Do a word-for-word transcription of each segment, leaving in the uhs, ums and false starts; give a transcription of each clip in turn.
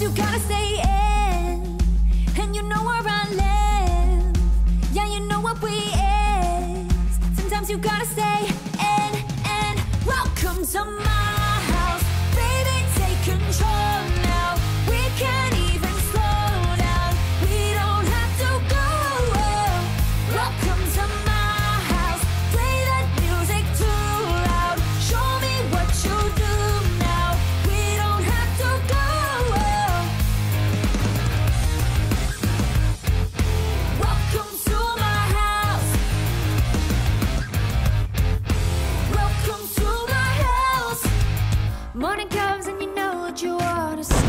Sometimes you gotta stay in, and you know where I live. Yeah, you know what we is. Sometimes you gotta stay in, and welcome to my house. Baby, take control now. We can't even slow down. We don't have to go. Welcome to my house. Play that music too loud. Show me what you do now. We don't have to go. Welcome to my house. Welcome to my house. Morning comes and you know what you wanna say.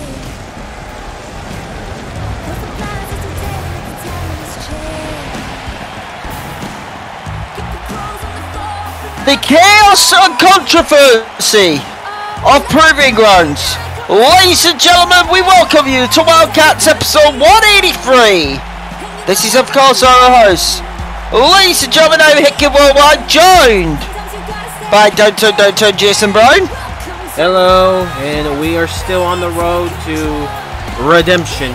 Cause the plans that you take at the time has changed. Keep the clothes on the floor. The chaos and controversy of Proving Grounds. Ladies and gentlemen, we welcome you to Wildcats episode one eighty-three. This is of course our host. Ladies and gentlemen, I'm Hickey Worldwide, joined by Downtown Downtown Jason Brown. Hello, and we are still on the road to redemption.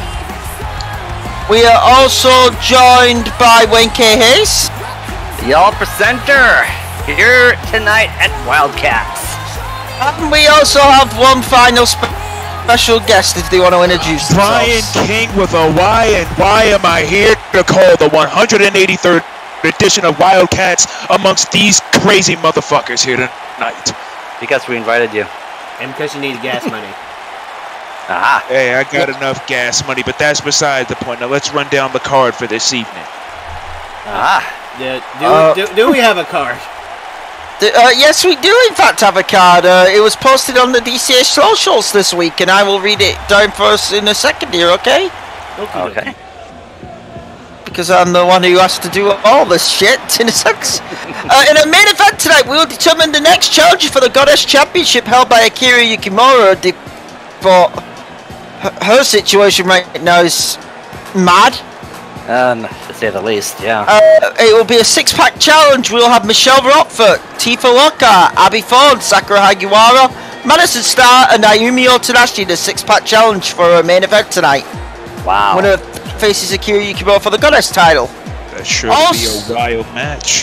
We are also joined by Wayne K. Hayes. Y'all presenter here tonight at Wildcats. And we also have one final spe special guest if they want to introduce Brian themselves. King with a Y, and why am I here to call the one hundred eighty-third edition of Wildcats amongst these crazy motherfuckers here tonight? Because we invited you. And because you need gas money. Aha. Hey, I got enough gas money, but that's beside the point. Now let's run down the card for this evening. Aha. Yeah, do, Uh, do, do we have a card? The- uh, yes, we do in fact have a card. Uh, it was posted on the D C A socials this week, and I will read it down for us in a second here, okay? Okay. Because I'm the one who has to do all this shit, in a sense. uh, in a main event tonight, we will determine the next challenger for the Goddess Championship held by Akira Yukimura. De for her, her situation right now is mad. Um, to say the least, yeah. Uh, it will be a six-pack challenge. We'll have Michelle Rochefort, Tifa Lockhart, Abby Thorn, Sakura Hagiwara, Madison Star, and Ayumi Otonashi in the six-pack challenge for our main event tonight. Wow. Winner faces Akira Yukimura for the Goddess title. That sure Also- be a wild match.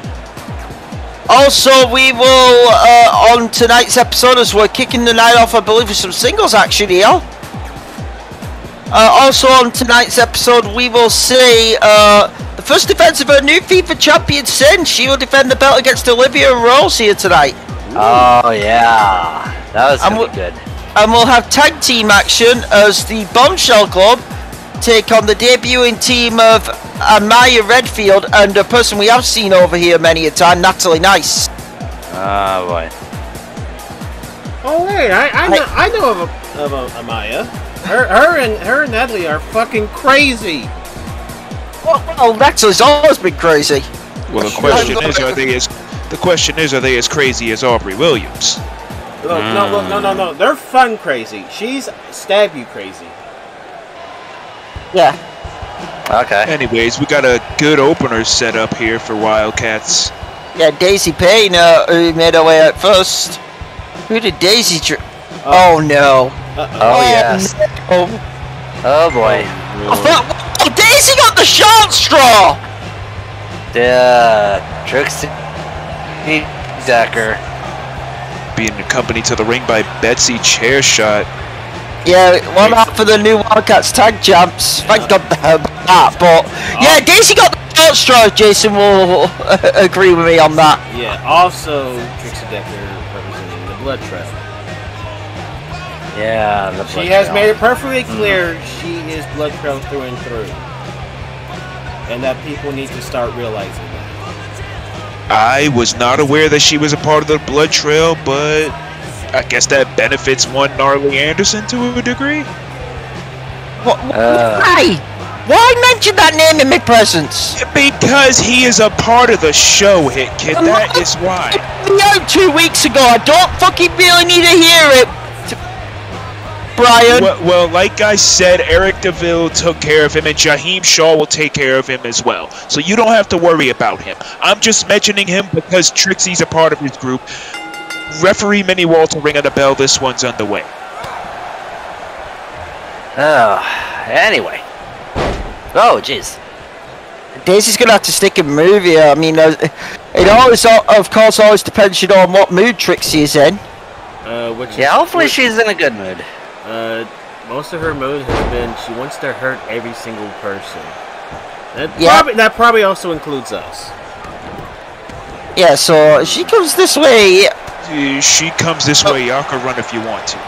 Also, we will, uh, on tonight's episode, as we're kicking the night off, I believe, with some singles action here. Uh, also, on tonight's episode, we will see uh, the first defense of her new FIFA champion, Sin. She will defend the belt against Olivia Rose here tonight. Oh, yeah. That was And gonna we- be good. And we'll have tag team action as the Bombshell Club take on the debuting team of Amaya Redfield and a person we have seen over here many a time, Natalie Nice. Oh, boy. Oh wait, I I know, I know of a, of a Amaya. Her her and her and Natalie are fucking crazy. Well, well Natalie's always been crazy. Well, the question is, are they as the question is, are they as crazy as Aubrey Williams? Look, no, look, no, no, no. They're fun crazy. She's stab you crazy. Yeah. Okay. Anyways, we got a good opener set up here for Wildcats. Yeah, Daisy Payne, uh, who made her way out first. Who did Daisy tr- Oh, no. Uh-oh. Oh, yes. Oh, Oh, boy. I thought, oh, Daisy got the short straw! The Trixie Decker. Being accompanied to the ring by Betsy Chairshot. Yeah, one out for the new Wildcats tag champs. Thank God for that, but yeah, Daisy got the short straw. Jason will uh, agree with me on that. Yeah. Also, Trixie Decker representing the Blood Trail. Yeah, the She Blood has Trail. made it perfectly clear she is Blood Trail through and through, and that people need to start realizing that. I was not aware that she was a part of the Blood Trail, but I guess that benefits one Gnarly Anderson to a degree. What, Uh. why? Why mention that name in my presence? Because he is a part of the show, Hit Kid. That is why. No, two weeks ago. I don't fucking really need to hear it, Brian. Well, well, like I said, Eric DeVille took care of him, and Jaheim Shaw will take care of him as well. So you don't have to worry about him. I'm just mentioning him because Trixie's a part of his group. Referee Minnie Walter ringing the bell. This one's underway. Oh, anyway. Oh, jeez. Daisy's gonna have to stick and move here. I mean, uh, it always, of course, always depends on what mood Trixie is in. Uh, which Yeah, is, hopefully which, she's in a good mood. Uh, most of her mood has been she wants to hurt every single person. That Yeah. probably that probably also includes us. Yeah, so she comes this way. Uh, She comes this way. Y'all can run if you want to.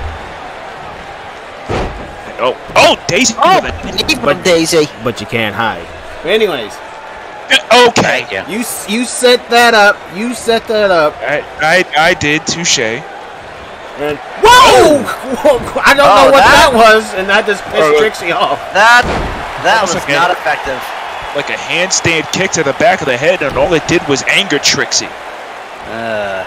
Oh, oh, Daisy. Oh, with a- leave from Daisy. But you can't hide. Anyways, Okay. Yeah. you you set that up. You set that up. I, I, I did. Touche. And whoa! Whoa! I don't Oh, know what that? that- was, and that just pissed Oh, Trixie off. That that was was like a- not effective. Like a handstand kick to the back of the head, and all it did was anger Trixie. Uh,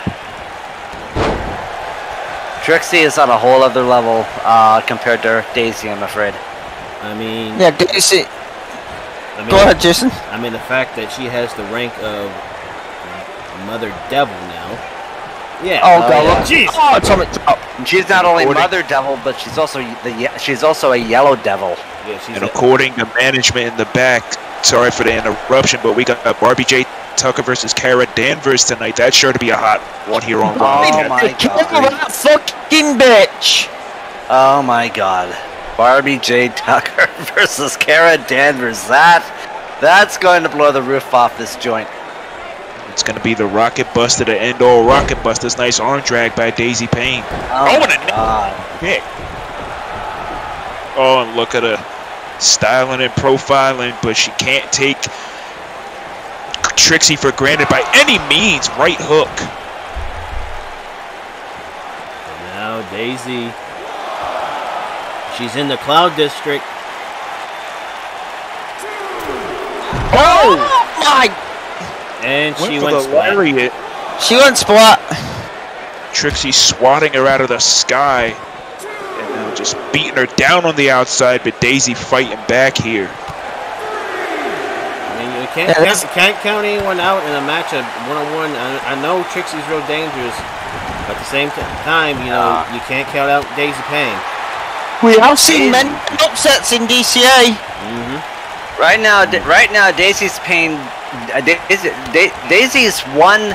Trixie is on a whole other level uh, compared to Daisy, I'm afraid. I mean, Yeah, Daisy. I mean, Go ahead, Jason. I mean, the fact that she has the rank of Mother Devil now. Yeah. Oh, Oh, God. yeah. Jeez. Oh, atomic drop. And she's not only According- Mother Devil, but she's also the ye- she's also a Yellow Devil. Yeah, she's And a, according to management in the back, sorry for the interruption, but we got Barbie J. Tucker versus Kara Danvers tonight. That's sure to be a hot one here on Oh, Wildcats. my Kill God. that fucking bitch. Oh my God, Barbie J. Tucker versus Kara Danvers. That that's going to blow the roof off this joint. It's going to be the Rocket Buster to end all Rocket Busters. Nice arm drag by Daisy Payne. Oh, Oh, my and a God. kick. Oh, and look at her styling and profiling, but she can't take Trixie for granted by any means. Right hook. now Daisy. She's in the Cloud District. Oh, my. And she Went went for the splat. lariat. She went splat. Trixie swatting her out of the sky. And now just beating her down on the outside, but Daisy fighting back here. I mean, you can't, Yeah, count, that's- can't count anyone out in a match of one-on-one. I, I know Trixie's real dangerous. But at the same t- time, you know, you can't count out Daisy Payne. We have seen many upsets in D C A. Mm-hmm. Right now, Da- right now, Daisy's Payne. Uh, Daisy, Da- Daisy's one.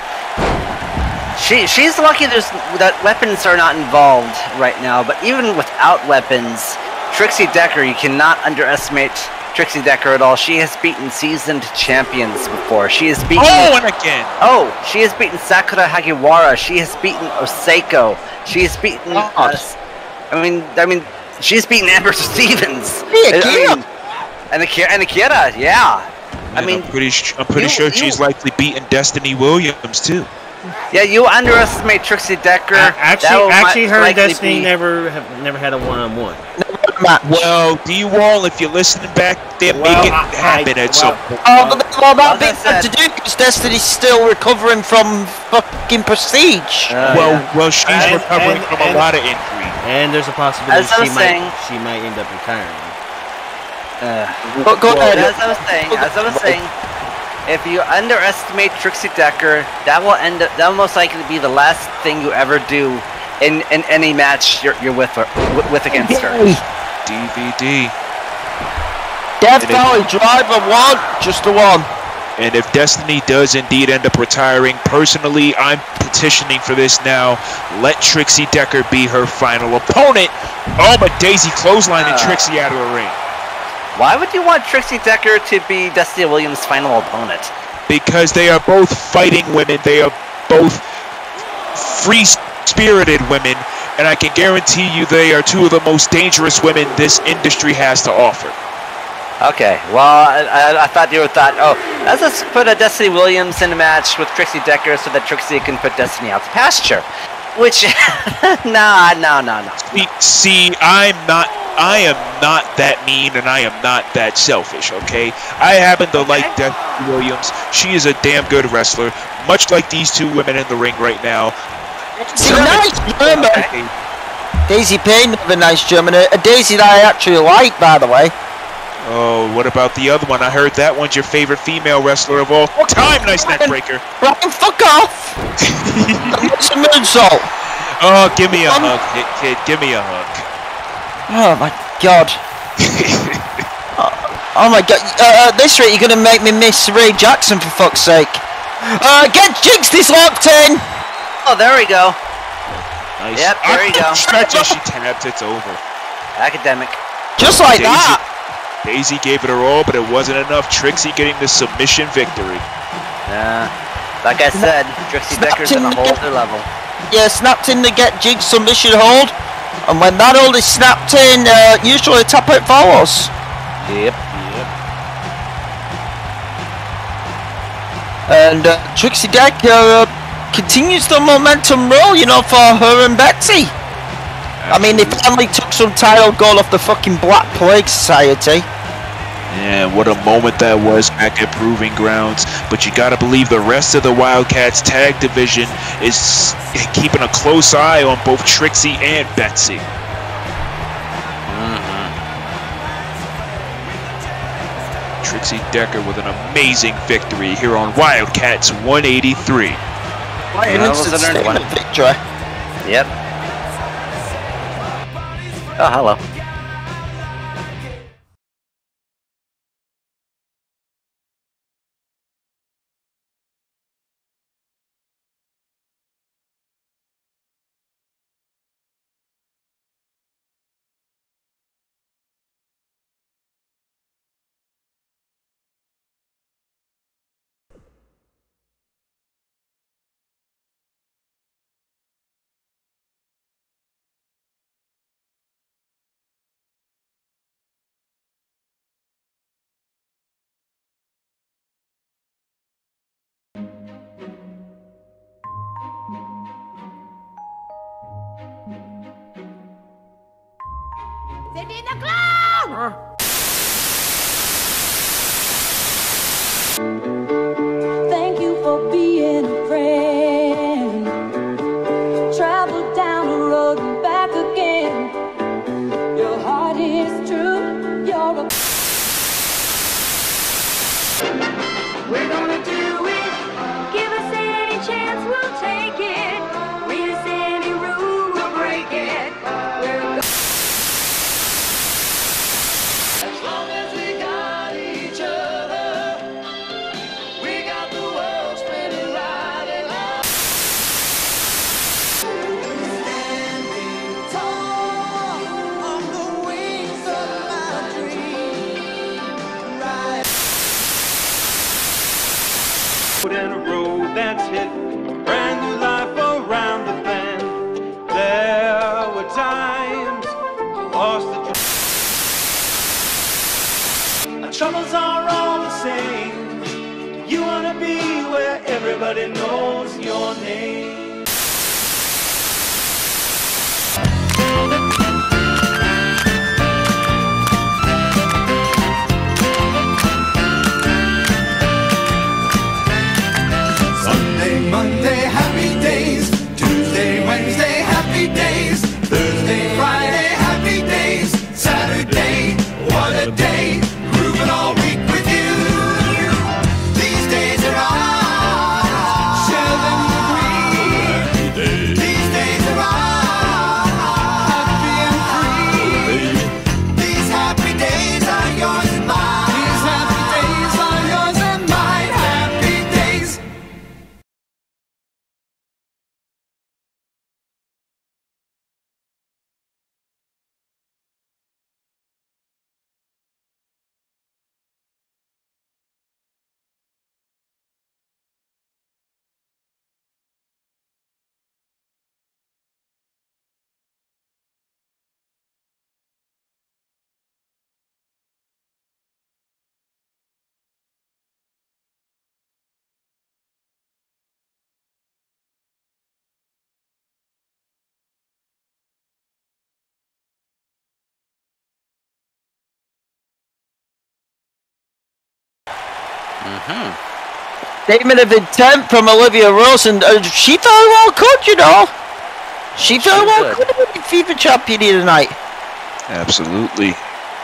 She she's lucky there's that weapons are not involved right now. But even without weapons, Trixie Decker, you cannot underestimate Trixie Decker at all. She has beaten seasoned champions before. She has beaten. Oh, and again. Oh, she has beaten Sakura Hagiwara. She has beaten Oseko. She has beaten God. us. I mean, I mean, she's beaten Amber Stevens. Yeah, I Akira. mean, and Akira, and Akira, yeah. I And mean, I'm pretty, sh- I'm pretty you- sure you- she's likely beating Destiny Williams too. yeah, you underestimate Trixie Decker. A- That actually, will actually, mi- her and likely Destiny be- never have never had a one-on-one. Match. Well, do you all, if you're listening back there, Well, make it I- happen I- at some well- point. Oh, but well, that'd be As I hard to said- do because Destiny's still recovering from fucking Prestige. Uh, well, yeah. well, she's And- recovering and- from and- a lot of injury. And there's a possibility As I she was might saying- she might end up retiring. Uh, Go, go well, ahead. as I was saying, as I was saying, if you underestimate Trixie Decker, that will end up, that will most likely be the last thing you ever do in, in any match you're, you're with her, with, with against her. Yay. D V D. Death And it- Valley Driver one, just the one. And if Destiny does indeed end up retiring, personally, I'm petitioning for this now. Let Trixie Decker be her final opponent. Oh, but Daisy clotheslining Uh. Trixie out of the ring. Why would you want Trixie Decker to be Dusty Williams' final opponent? Because they are both fighting women. They are both free-spirited women. And I can guarantee you they are two of the most dangerous women this industry has to offer. Okay, well, I, I, I thought you were thought, oh, let's just put a Destiny Williams in a match with Trixie Decker so that Trixie can put Destiny out to pasture. Which, nah, no, no, no. See, see, I'm not, I am not that mean and I am not that selfish, okay? I happen to like Destiny Williams. She is a damn good wrestler, much like these two women in the ring right now. See, nice German. Okay. Daisy Payne, a nice German. A Daisy that I actually like, by the way. Oh, what about the other one? I heard that one's your favorite female wrestler of all time. Nice neck breaker. Brian, fuck off! It's a moonsault. Oh, give me a hug, kid, kid. Give me a hug. Oh my god. oh, oh my god. Uh, at this rate, you're going to make me miss Ray Jackson, for fuck's sake. Uh, get Jinx this locked in. Oh, there we go. Nice. Yep, there you go. Stretch as she tapped, it's over. Academic. Just like Daisy, that. Daisy gave it her all, but it wasn't enough. Trixie getting the submission victory. Yeah. Like I said, Trixie Decker's on a whole other level. Yeah, snapped in to get Jinx submission hold. And when that hold is snapped in, uh, usually tap out follows. Yep. Yep. And uh, Trixie Decker uh, continues the momentum roll, you know, for her and Betsy. I mean, they finally took some title gold off the fucking Black Plague Society. Yeah, what a moment that was back at Proving Grounds. But you gotta believe the rest of the Wildcats tag division is keeping a close eye on both Trixie and Betsy. Mm-hmm. Trixie Decker with an amazing victory here on Wildcats one eighty-three. Right, that was an earned one. Victory. Yep. Oh, hello. Cindy the Clown! Thank you for being a friend. Travel down the road and back again. Your heart is true. You're a... We're gonna do it. Give us any chance, we'll take it. Read us any rule, we'll break it. We're go- As long as we got each other, we got the world spinning right in our... Standing tall on the wings of my dream, right. Put in a road that's hit a brand new life around the bend. There were times I lost the... Our troubles are all the same. You wanna be where everybody knows your name. Sunday, Monday, happy days. Tuesday, Wednesday, happy days. Thursday, Friday, happy days. Saturday, what a day. Grooving all week with you. These days are ours. Share them with me. These days are ours. Happy and free. These happy days are yours and mine. These happy days are yours and mine. Happy days. Statement of intent from Olivia Rose, and uh, she very well could, you know. She very well good. could have been FIFA champion here tonight. Absolutely.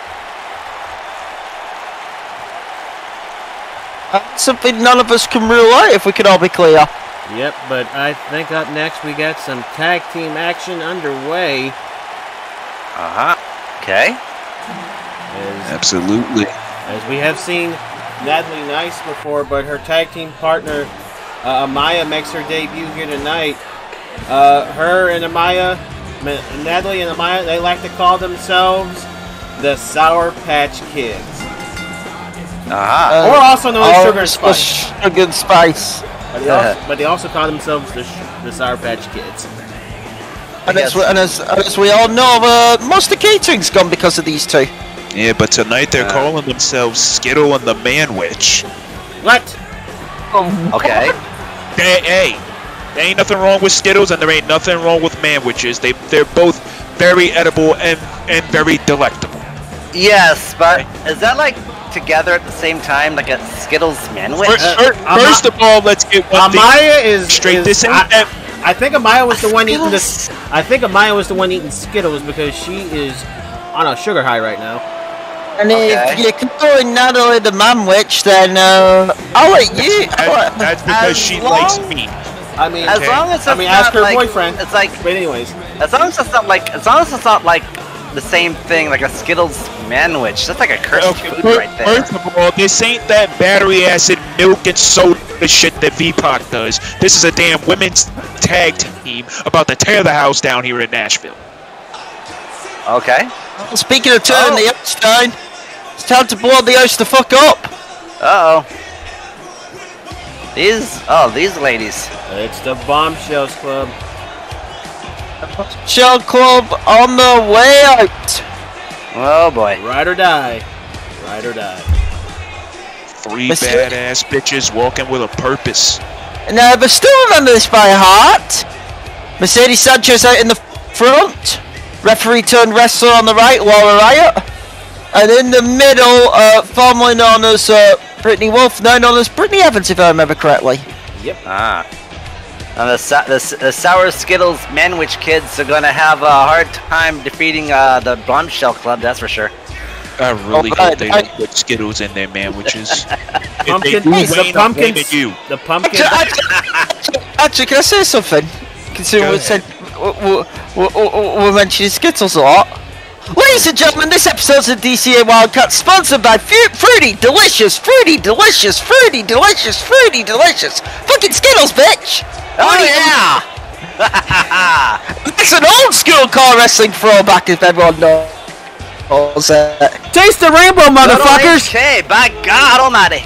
That's something none of us can rule out, if we could all be clear. Yep, but I think up next we got some tag team action underway. Uh-huh. Okay. As, Absolutely. as we have seen Natalie Nice before, but her tag team partner, uh, Amaya, makes her debut here tonight. Uh, her and Amaya, Natalie and Amaya, they like to call themselves the Sour Patch Kids. Uh-huh. Or also known as Oh, Sugar and Spice. Sugar and Spice. But they, also, but they also call themselves the, the Sour Patch Kids. And as, we, and, as, and as we all know, uh, most of the catering's gone because of these two. Yeah, but tonight they're Uh. calling themselves Skittle and the Man Witch. What? Okay. Hey, hey, there ain't nothing wrong with Skittles and there ain't nothing wrong with Man Witches. They, they're both very edible and, and very delectable. Yes, but is that like together at the same time, like a Skittles manwich? First, Uh, first of all, let's get one thing Amaya is straight. is- This ain't I, that- I think Amaya was the one eating this. I think Amaya was the one eating Skittles because she is on a sugar high right now. And Okay. if you're calling Natalie the Man Witch, then uh, I'll let you. I'll that- let- that's because as she long- likes meat. I mean, As Okay. long as it's I mean, not ask her like, boyfriend. It's like, But anyways, as long as it's not like, as long as it's not like the same thing, like a Skittles manwich. That's like a cursed Okay, food fir- right there. First of all, this ain't that battery acid, milk, and soda shit that V PAC does. This is a damn women's tag team about to tear the house down here in Nashville. Okay. Speaking of turning Oh. the house down, it's time to blow the house the fuck up. Uh oh. These, oh, these ladies. it's the Bombshells Club. Shell Club on the way out. Oh boy. Ride or die. Ride or die. Three Mister badass bitches walking with a purpose. Now, but still remember this by heart. Mercedes Sanchez out in the front. Referee turned wrestler on the right, Laura Riot. And in the middle, uh, formerly known as uh, Brittany Wolf, now known as Brittany Evans, if I remember correctly. Yep. Ah. Now the, so- the, s- the Sour Skittles manwich kids are gonna have a hard time defeating uh, the Bombshell Club, that's for sure. I really Oh, hope I- they I- don't put Skittles in their manwiches. If they Pumpkin, do, the Wayne, I'm blaming pumpkins, you. the pumpkin. Actually, actually, can I say something? Considering Go we said we, we, we, we mentioned Skittles a lot. Ladies and gentlemen, this episode's of D C A Wildcats, sponsored by Fu- Fruity Delicious, Fruity Delicious, Fruity Delicious, Fruity Delicious. Fucking Skittles, bitch! Oh yeah! It's an old school car wrestling throwback, if everyone knows. Uh, Taste the rainbow, motherfuckers! Okay, by God Almighty!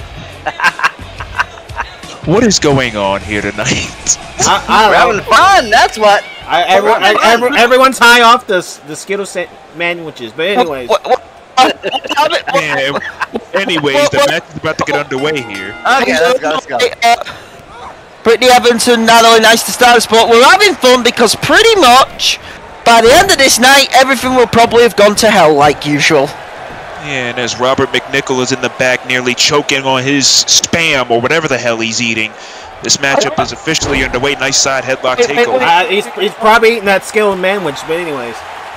What is going on here tonight? I, I We're don't having know. fun, that's what! I, everyone, I, every, everyone's high off the s- the Skittles sa- manwiches, but anyways. what, what, what, what, Yeah, anyways, the match is about to get underway here. Okay, let's go, let's go. Uh, Brittany Evans and Natalie, nice to start us, but we're having fun because pretty much by the end of this night, everything will probably have gone to hell like usual. Yeah, and as Robert McNichol is in the back nearly choking on his spam or whatever the hell he's eating, this matchup is officially underway. Nice side headlock Wait, wait, takeover. wait. Uh, he's, he's probably eating that Skittle manwich, but anyways.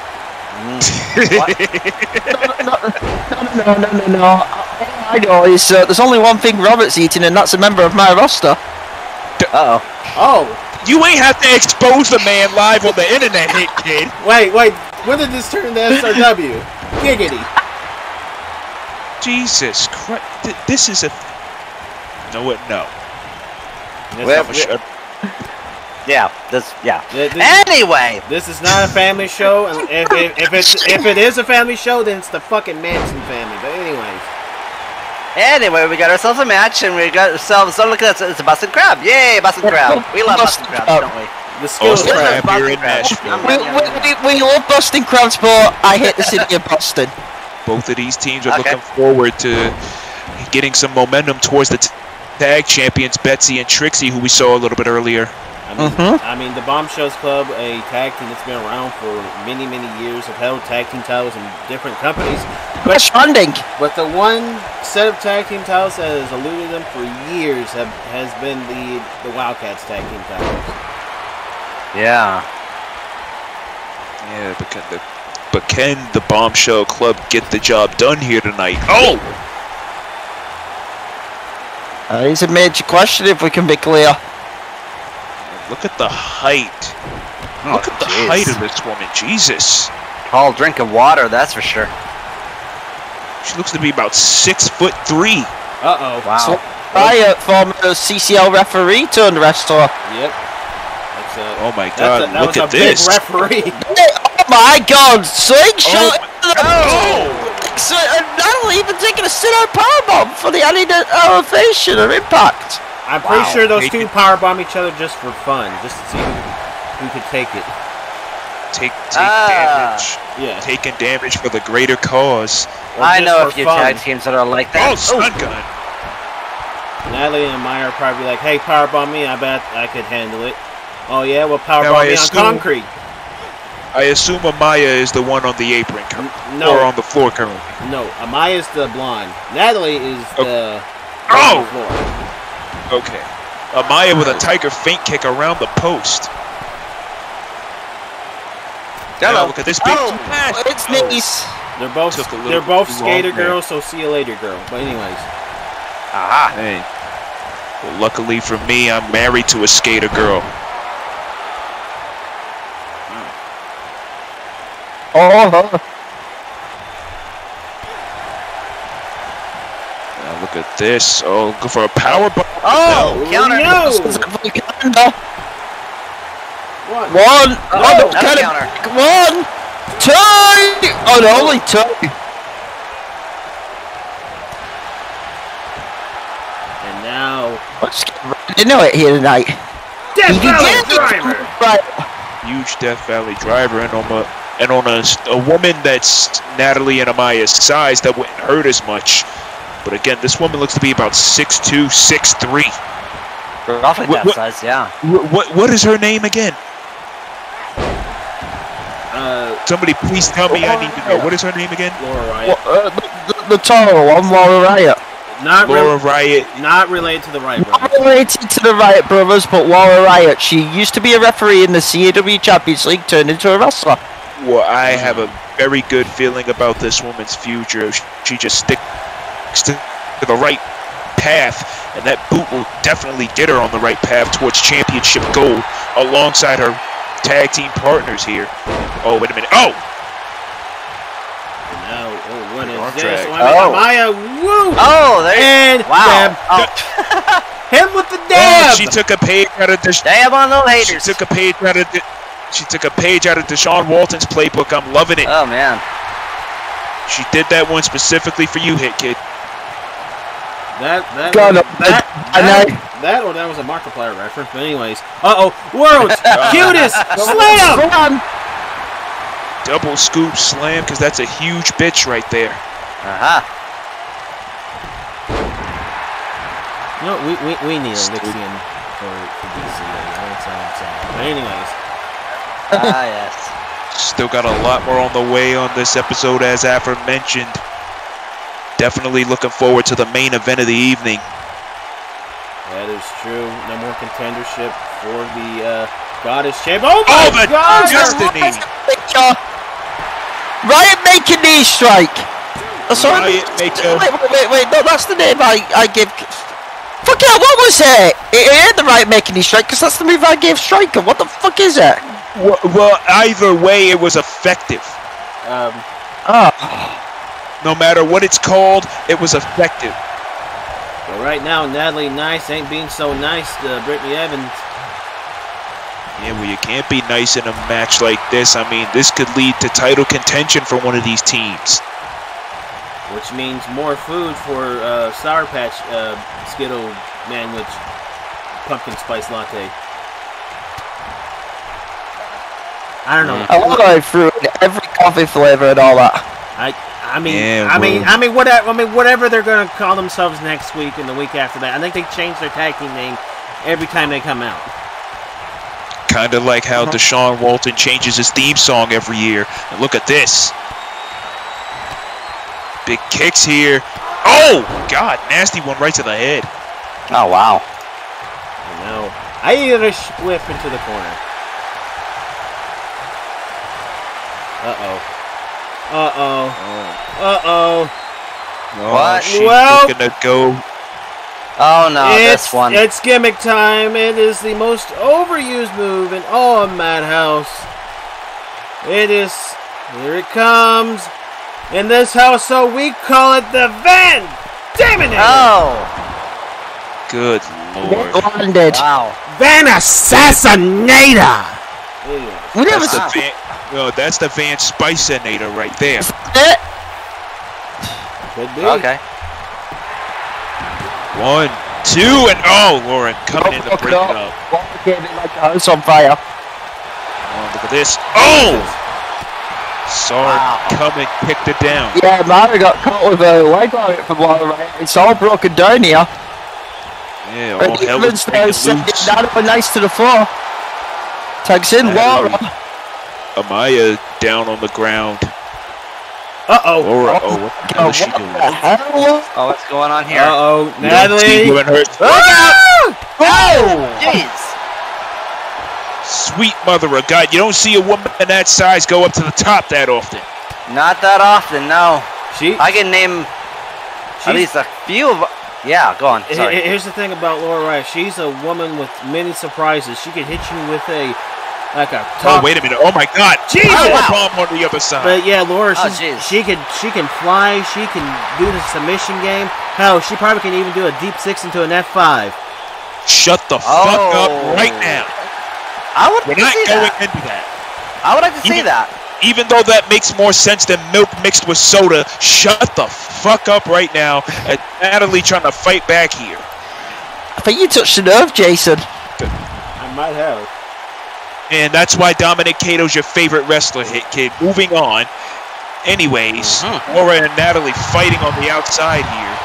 No, no, no, no. I know, is, uh, there's only one thing Robert's eating, and that's a member of my roster. Uh-oh. Oh, You ain't have to expose the man live on the internet, hit kid. wait, wait. When did this turn into S R W? Giggity. Jesus Christ. Th- This is a... No, what? No. This, Well, I'm a shut. Yeah, this, yeah. Th- this- Anyway! this is not a family show, and if, if, if it's if it is a family show, then it's the fucking Manson family. But anyways, Anyway, we got ourselves a match, and we got ourselves, oh look at that, it's a Boston Crab! Yay, Boston Crab! We love Boston Crabs, don't we? the Skittles Boston crab. Crab here in Boston Nashville. We, we, we, we love Boston crabs, but I hate the city of Boston. Both of these teams are Okay. looking forward to getting some momentum towards the t- tag champions, Betsy and Trixie, who we saw a little bit earlier. I mean, Mhm. I mean, the Bombshells Club, a tag team that's been around for many, many years, have held tag team titles in different companies. But Standing. but the one set of tag team titles that has eluded them for years have, has been the the Wildcats tag team titles. Yeah. Yeah, but can the, but can the Bombshell Club get the job done here tonight? Oh! Uh, it's a major question, if we can be clear. Look at the height. Oh, Look at the jeez. height of this woman. Jesus. Tall drink of water, that's for sure. She looks to be about six foot three. Uh oh. Wow. So, Riot, former C C L referee turned wrestler. Yep. That's a, Oh my that's God! a, that Look was at a this. big referee. Oh my God! Slingshot! Oh. So, and Natalie even taking a sit-out powerbomb for the added elevation or impact. I'm pretty Wow. sure those They two could- powerbomb each other just for fun, just to see who, who could take it. Take take Ah. damage. Yeah. Taking damage for the greater cause. Or I just know for a few fun. tag teams that are like that. Oh, stun gun. Natalie and Amaya are probably like, hey, powerbomb me, I bet I could handle it. Oh yeah, well, Now, powerbomb I me assume- on concrete. I assume Amaya is the one on the apron cur- No. or on the floor currently. No, Amaya's the blonde. Natalie is the... Oh! on the floor. Okay. Amaya with a tiger feint kick around the post. Now Hello. look at this big Oh, smash. It's Oh. nice. They're both Took a little they're both too skater long there. girls, so see you later, girl. But anyways, Aha. Hey. Well, luckily for me, I'm married to a skater girl. Oh, huh. Now look at this. Oh, go for a power bomb. Oh, counter. no! What? One, Oh, one, another kind counter. of, one, two. Oh, no, only two. And now, Let's get right into it here tonight. Death He Valley did it. Driver. Right. Huge Death Valley driver, and on a and on a, a woman that's Natalie and Amaya's size, that wouldn't hurt as much. But again, this woman looks to be about six two, six three. Roughly What- that what- size, yeah. What, what what is her name again? Uh, Somebody please tell me. I need to know. What is her name again? Laura Riot. Well, uh, the, the, the tall one, Laura Riot. Not Laura re- Riot. not related to the Riot Not brothers. related to the Riot Brothers, but Laura Riot. She used to be a referee in the C A W Champions League, turned into a wrestler. Well, I have a very good feeling about this woman's future. She just sticks to the right path, and that boot will definitely get her on the right path towards championship gold alongside her tag team partners here. Oh, wait a minute. Oh! No, oh, what is Arm this? drag. Oh, I mean, Oh. Amaya, woo! Oh, there And Wow. dab. Oh. Him with the Oh, dab! she took a page out of this. Damn on those She haters. took a page out of the. She took a page out of Deshaun Walton's playbook. I'm loving it. Oh, man. She did that one specifically for you, Hit Kid. That, that, God, that, I- that, I that, know. that, or that was a Markiplier reference, but anyways. Uh-oh, world's cutest slam! Slam! Double scoop slam, because that's a huge bitch right there. Aha. No, we, we, we need a Lixian for, for D C A. That's all I'm saying. But anyways, Ah, yes. Still got a lot more on the way on this episode, as aforementioned. Definitely looking forward to the main event of the evening. that is true. No more contendership for the uh, Goddess Champ. Oh Oh, my the God! Destiny! Riot make a knee strike. Oh, sorry. Riot make a- Wait, wait, wait, wait. No, that's the name I, I give. Fuck yeah, what was it? It ain't the Riot make a knee strike, because that's the move I gave Striker. What the fuck is it? Well, well, either way, it was effective. Um, Oh. No matter what it's called, it was effective. but right now, Natalie Nice ain't being so nice to Brittany Evans. Yeah, well, you can't be nice in a match like this. I mean, this could lead to title contention for one of these teams. Which means more food for uh, Sour Patch uh, Skittle Manwich Pumpkin Spice Latte. I don't know. I love how I threw in every coffee flavor and all that. I I mean Yeah, I mean well. I mean whatever I mean whatever they're gonna call themselves next week and the week after that. I think they change their tag team name every time they come out. Kind of like how Deshaun Walton changes his theme song every year. And look at this. Big kicks here. Oh, God, nasty one right to the head. Oh, wow. You know, Irish whip into the corner. Uh-oh. Uh-oh. Uh-oh. Oh, What? she's Well- looking to go. Oh, no, it's, this one. It's gimmick time. It is the most overused move in all of Madhouse. It is Here it comes. In this house, so we call it the Van Daminator. Oh. Good lord. Landed. Wow. Van Assassinator. That's the Van, no, that's the Van Spicinator right there. Eh, Could be. Okay. One, two, and oh, Lauren coming in to Look break it it up. up. What gave it like a house on fire? Oh, look at this. Oh! Sard coming, picked it down. Yeah, Mara got caught with a leg on it from Laura Ray. It's all broken down here. Yeah, And all hell even is so, breaking sending loose. that one nice to the floor. Tags in Natalie. Laura. Amaya down on the ground. Uh-oh. Laura, oh, what the hell is she what doing? the hell? Oh, what's going on here? Uh-oh. You don't see Natalie. women hurt. Oh! Jeez. Sweet mother of God, you don't see a woman that size go up to the top that often. Not that often, no. She, I can name she's- at least a few of. Yeah, go on. He- Sorry. Here's the thing about Laura Rice. She's a woman with many surprises. She could hit you with a, like a Oh, top. wait a minute. Oh my God. Jesus! Power bomb on the other side. But yeah, Laura, Oh, she's, jeez. she can she can fly. She can do the submission game. Hell, she probably can even do a deep six into an F five. Shut the fuck Oh. up right now. I would We're like to not see going that. into that. I would like to see Even- that. Even though that makes more sense than milk mixed with soda, shut the fuck up right now. And Natalie trying to fight back here. I think you touched the nerve, Jason. I might have. And that's why Dominic Cato's your favorite wrestler, hit kid. Moving on. Anyways, Laura and Natalie fighting on the outside here.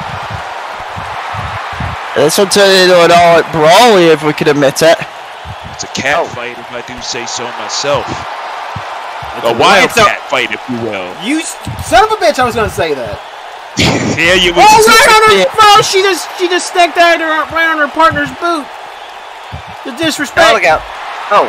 This one turned into an all-out brawl here, if we could admit it. It's a cat Oh. fight, if I do say so myself. It's A a- wild it's a- cat fight, if you will. You s- son of a bitch! I was gonna say that. Yeah, you Oh, was. right on her! Oh, she just she just snagged that her right on her partner's boot. The disrespect. Oh, look out. Oh.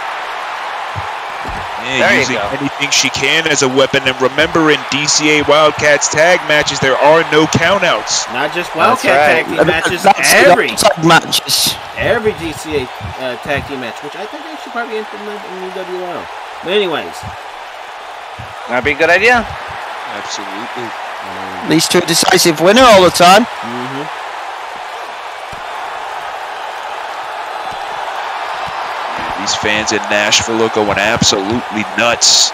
Yeah, There you using go. anything she can as a weapon. And remember, in D C A Wildcats tag matches, there are no countouts. Not just Wildcat That's tag right. team matches. That's Every tag matches. every D C A uh, tag team match, which I think they should probably implement in U W L. But anyways, That'd be a good idea. Absolutely. At least to a decisive winner all the time. mm-hmm. These fans in Nashville are going absolutely nuts.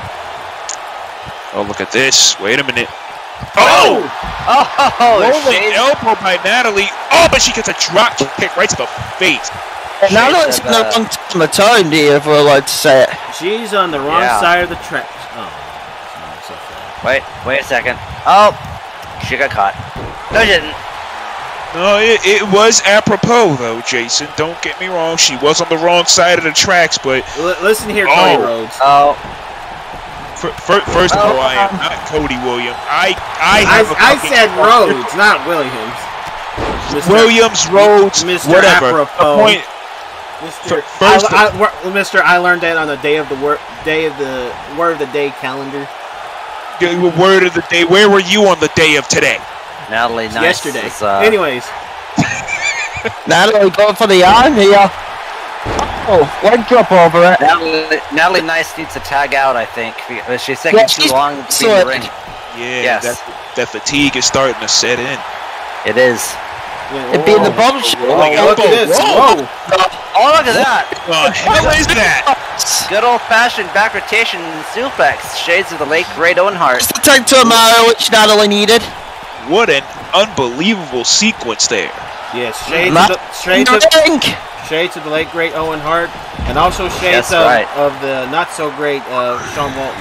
Oh, look at this. Wait a minute. Oh! Oh, Rolling shades. elbow by Natalie. Oh, but she gets a drop kick right to the face. Now Shades that's of, in the uh, wrong time of time, dear, if we're allowed to say it. She's on the wrong Yeah. side of the track. Oh, that's not so bad. Wait, wait a second. Oh, she got caught. No, she didn't. No, it, it was apropos, though, Jason. Don't get me wrong. She was on the wrong side of the tracks, but L- listen here, Oh. Cody Rhodes. Oh, fir- fir- first of Oh, all, I am um, not Cody Williams. I I I, have a I fucking- said Rhodes, not Williams. Mister Williams, Rhodes, Mister whatever. The Apropos. point, Mister F- first I, I, wor- Mister I learned that on the day of the word, day of the word of the day calendar. the word of the day. Where were you on the day of today? Natalie, nice. Yesterday. It's, uh, Anyways, Natalie going for the arm here. Oh, leg drop over it. Natalie, Natalie Nice needs to tag out, I think. because She's taking Yeah, too she's long to be in the excellent. ring. Yeah, Yes. that, that fatigue is starting to set in. It is. It'd be in the bombshell. oh, look at this! Whoa. Whoa! Oh, look at that. The hell is that? Good old-fashioned back rotation suplex. Shades of the late great Owen Hart. It's the tag to Amaya, which Natalie needed. What an unbelievable sequence there. Yes, shades Ma- of the shades in of, the ring. shades of the late great Owen Hart, and also shades That's of, right. of the not so great uh, Sean Walton.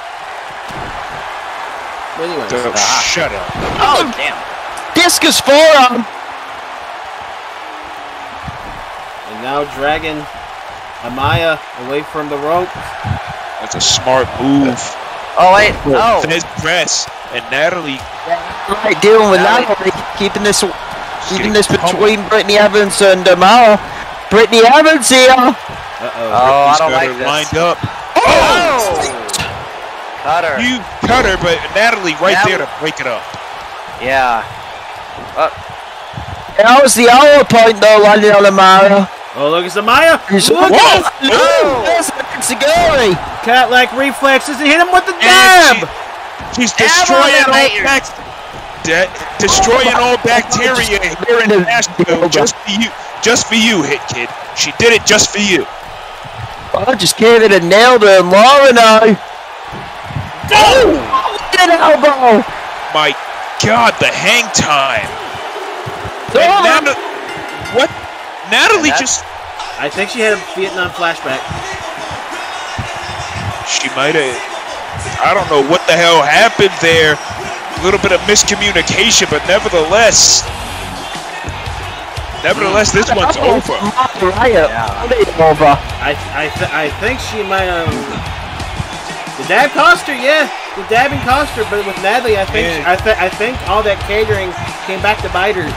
But anyways, Oh, Ah. shut up. Oh, damn. Discus forearm. and now dragging Amaya away from the rope. That's a smart move. Oh, wait. Oh. Fez press. And Natalie Right, dealing with Natalie. Natalie. Keeping this, keeping getting this pummeled. between Brittany Evans and Amaya. Brittany Evans here. Uh Oh, oh. I He's don't got like her this. lined up. Oh! Cut her. You cut her, but Natalie right Natalie- there to break it up. Yeah. Uh, That was the hour point though, landing on Amaya. Oh, look, it's Amaya. Whoa! Look at this. Oh, there's Sakura. Cat-like reflexes and hit him with the And dab. she- she's destroying all bac- de- destroying all bacteria here in Nashville just for you. Just for you, Hit Kid. She did it just for you. I just gave it a nail to Laura now. Oh! Good elbow. My God, the hang time. Oh. And Nat- what? Natalie just. I think she had a Vietnam flashback. She might have. I don't know what the hell happened there. A little bit of miscommunication, but nevertheless. Nevertheless, this one's over. Yeah. Over. I I th I think she might have. The dab cost her, yeah. The dabbing cost her, but with Natalie, I think Yeah. I th I think all that catering came back to bite her.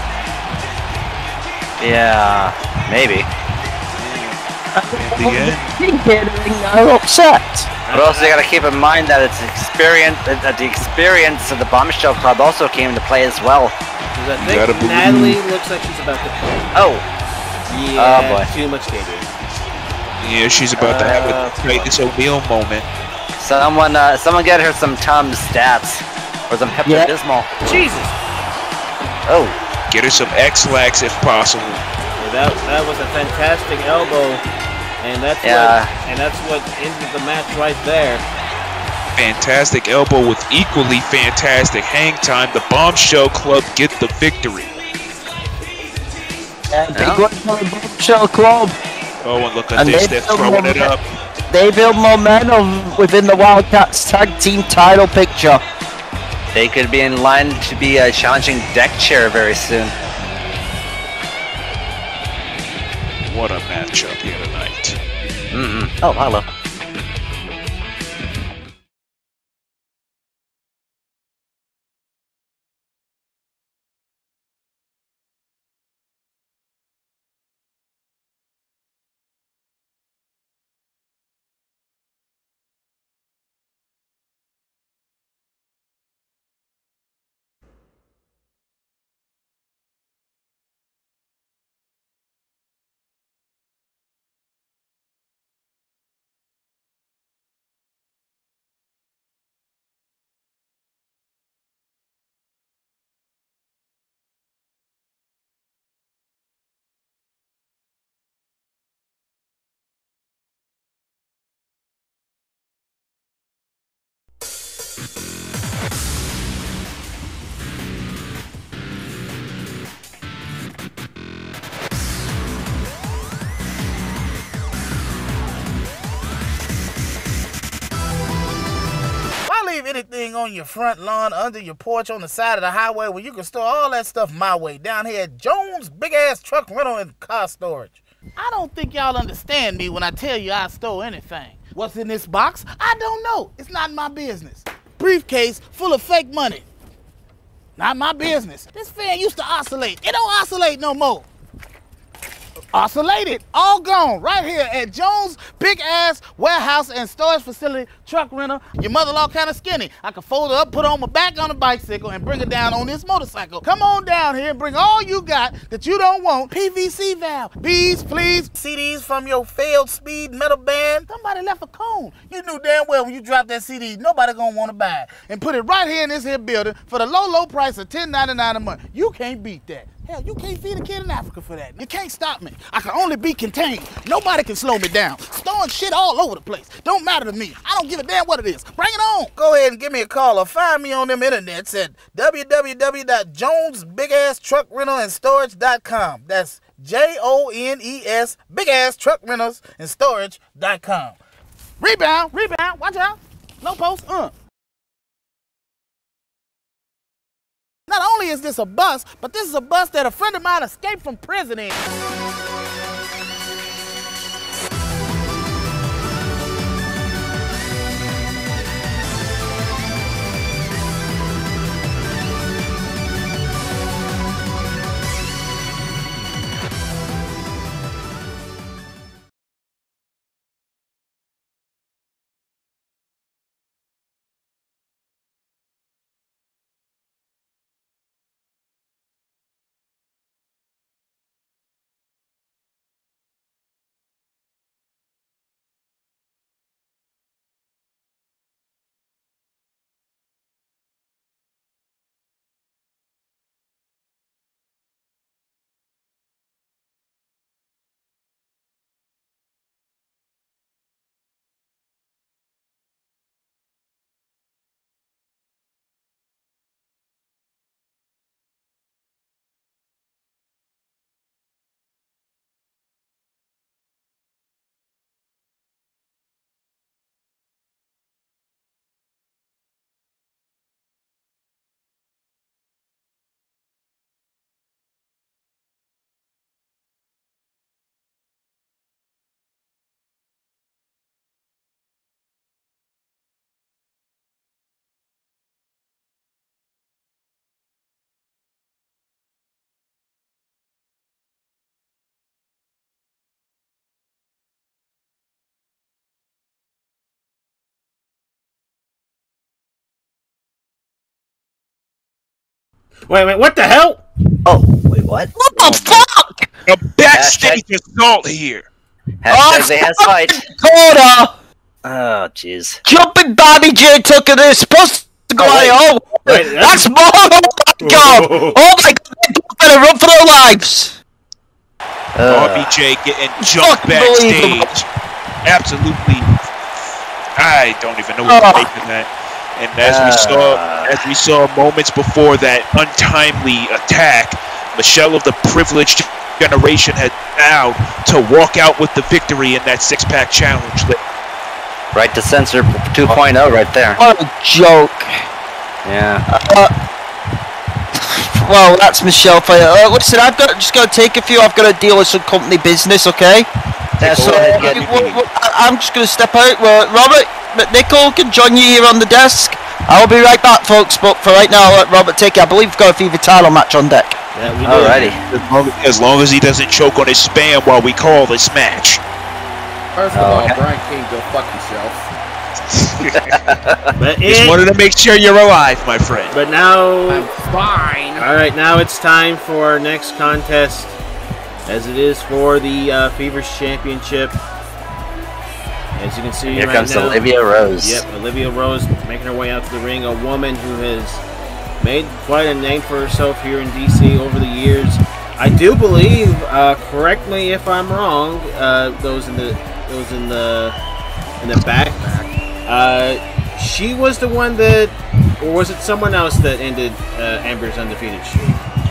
Yeah, maybe. In the end. Catering now upset. But also, you gotta keep in mind that it's experience. That the experience of the Bombshell Club also came into play as well. 'Cause I Gotta think believe. Natalie looks like she's about to play. Oh, Yeah, Oh, boy. too much catering. Yeah, she's about to have Uh, a Titus O'Neil moment. someone, uh, someone get her some Tums stats or some Yeah. Pepto-Bismol. Jesus. Oh, Get her some X-Lax if possible. Yeah, that that was a fantastic elbow, and that's Yeah. what and that's what ended the match right there. Fantastic elbow with equally fantastic hang time. The Bombshell Club get the victory. Yeah, big one for the Bombshell Club. Oh, and look at And this. they They're build throwing it momentum. up. They build momentum within the Wildcats tag team title picture. they could be in line to be uh, challenging Deck Chair very soon. What a matchup here tonight. Mm-mm. Oh, hello. Why leave anything on your front lawn, under your porch, on the side of the highway when you can store all that stuff my way down here at Jones Big Ass Truck Rental and Car Storage? I don't think y'all understand me when I tell you I stole anything. What's in this box? I don't know. It's not my business. Briefcase full of fake money. Not my business. This fan used to oscillate. It don't oscillate no more. Oscillated, all gone, right here at Jones Big Ass Warehouse and Storage Facility Truck Rental. Your mother-in-law kind of skinny. I can fold her up, put her on my back on a bicycle, and bring her down on this motorcycle. Come on down here and bring all you got that you don't want. P V C valve, bees, fleas, C Ds from your failed speed metal band. Somebody left a cone. You knew damn well when you dropped that C D, nobody gonna want to buy it. And put it right here in this here building for the low, low price of ten ninety-nine a month. You can't beat that. Hell, you can't feed a kid in Africa for that. You can't stop me. I can only be contained. Nobody can slow me down. Storing shit all over the place. Don't matter to me. I don't give a damn what it is. Bring it on. Go ahead and give me a call or find me on them internets at w w w dot jones big ass truck rental and storage dot com. That's J O N E S Big Ass Truck Rentals and Storage dot com. Rebound, rebound. Watch out. Low post. Uh. Not only is this a bus, but this is a bus that a friend of mine escaped from prison in. Wait, wait, what the hell? Oh, wait, what? What the fuck? A backstage assault here. Hashtag they has fight. Corner! Oh, jeez. Jumping Bobby J Tucker this supposed to go Oh, out. Oh, Wait, that's more! Oh my god! Oh my god! They better run for their lives! Bobby J getting jumped Fucking believable. backstage. Absolutely. I don't even know what to Oh. make of that. And as we saw, as we saw moments before that untimely attack, Michelle of the privileged generation had vowed to walk out with the victory in that six-pack challenge. Right to censor two point oh right there. What a joke. Yeah. Uh, well, that's Michelle for you. Uh, listen, I've got just got to take a few. I've got to deal with some company business, okay? That's So, all right, uh, get w- w- I- I'm just going to step out. Uh, Robert, Nicole can join you here on the desk. I'll be right back, folks. But for right now, I'll let Robert take it. I believe we've got a Fever title match on deck. Yeah, we do. Alrighty. As long, as long as he doesn't choke on his spam while we call this match. First of Oh, all, okay. Brian King, go fuck yourself. But, Just it, wanted to make sure you're alive, my friend. but now, I'm fine. all right, now it's time for our next contest, as it is for the uh, Fevers Championship. As you can see Here right comes now, Olivia Rose. Yep, Olivia Rose making her way out to the ring. A woman who has made quite a name for herself here in D C over the years. I do believe, uh, correct me if I'm wrong, uh, those in the those in the in the back. Uh, she was the one that, or was it someone else that ended uh, Amber's undefeated streak?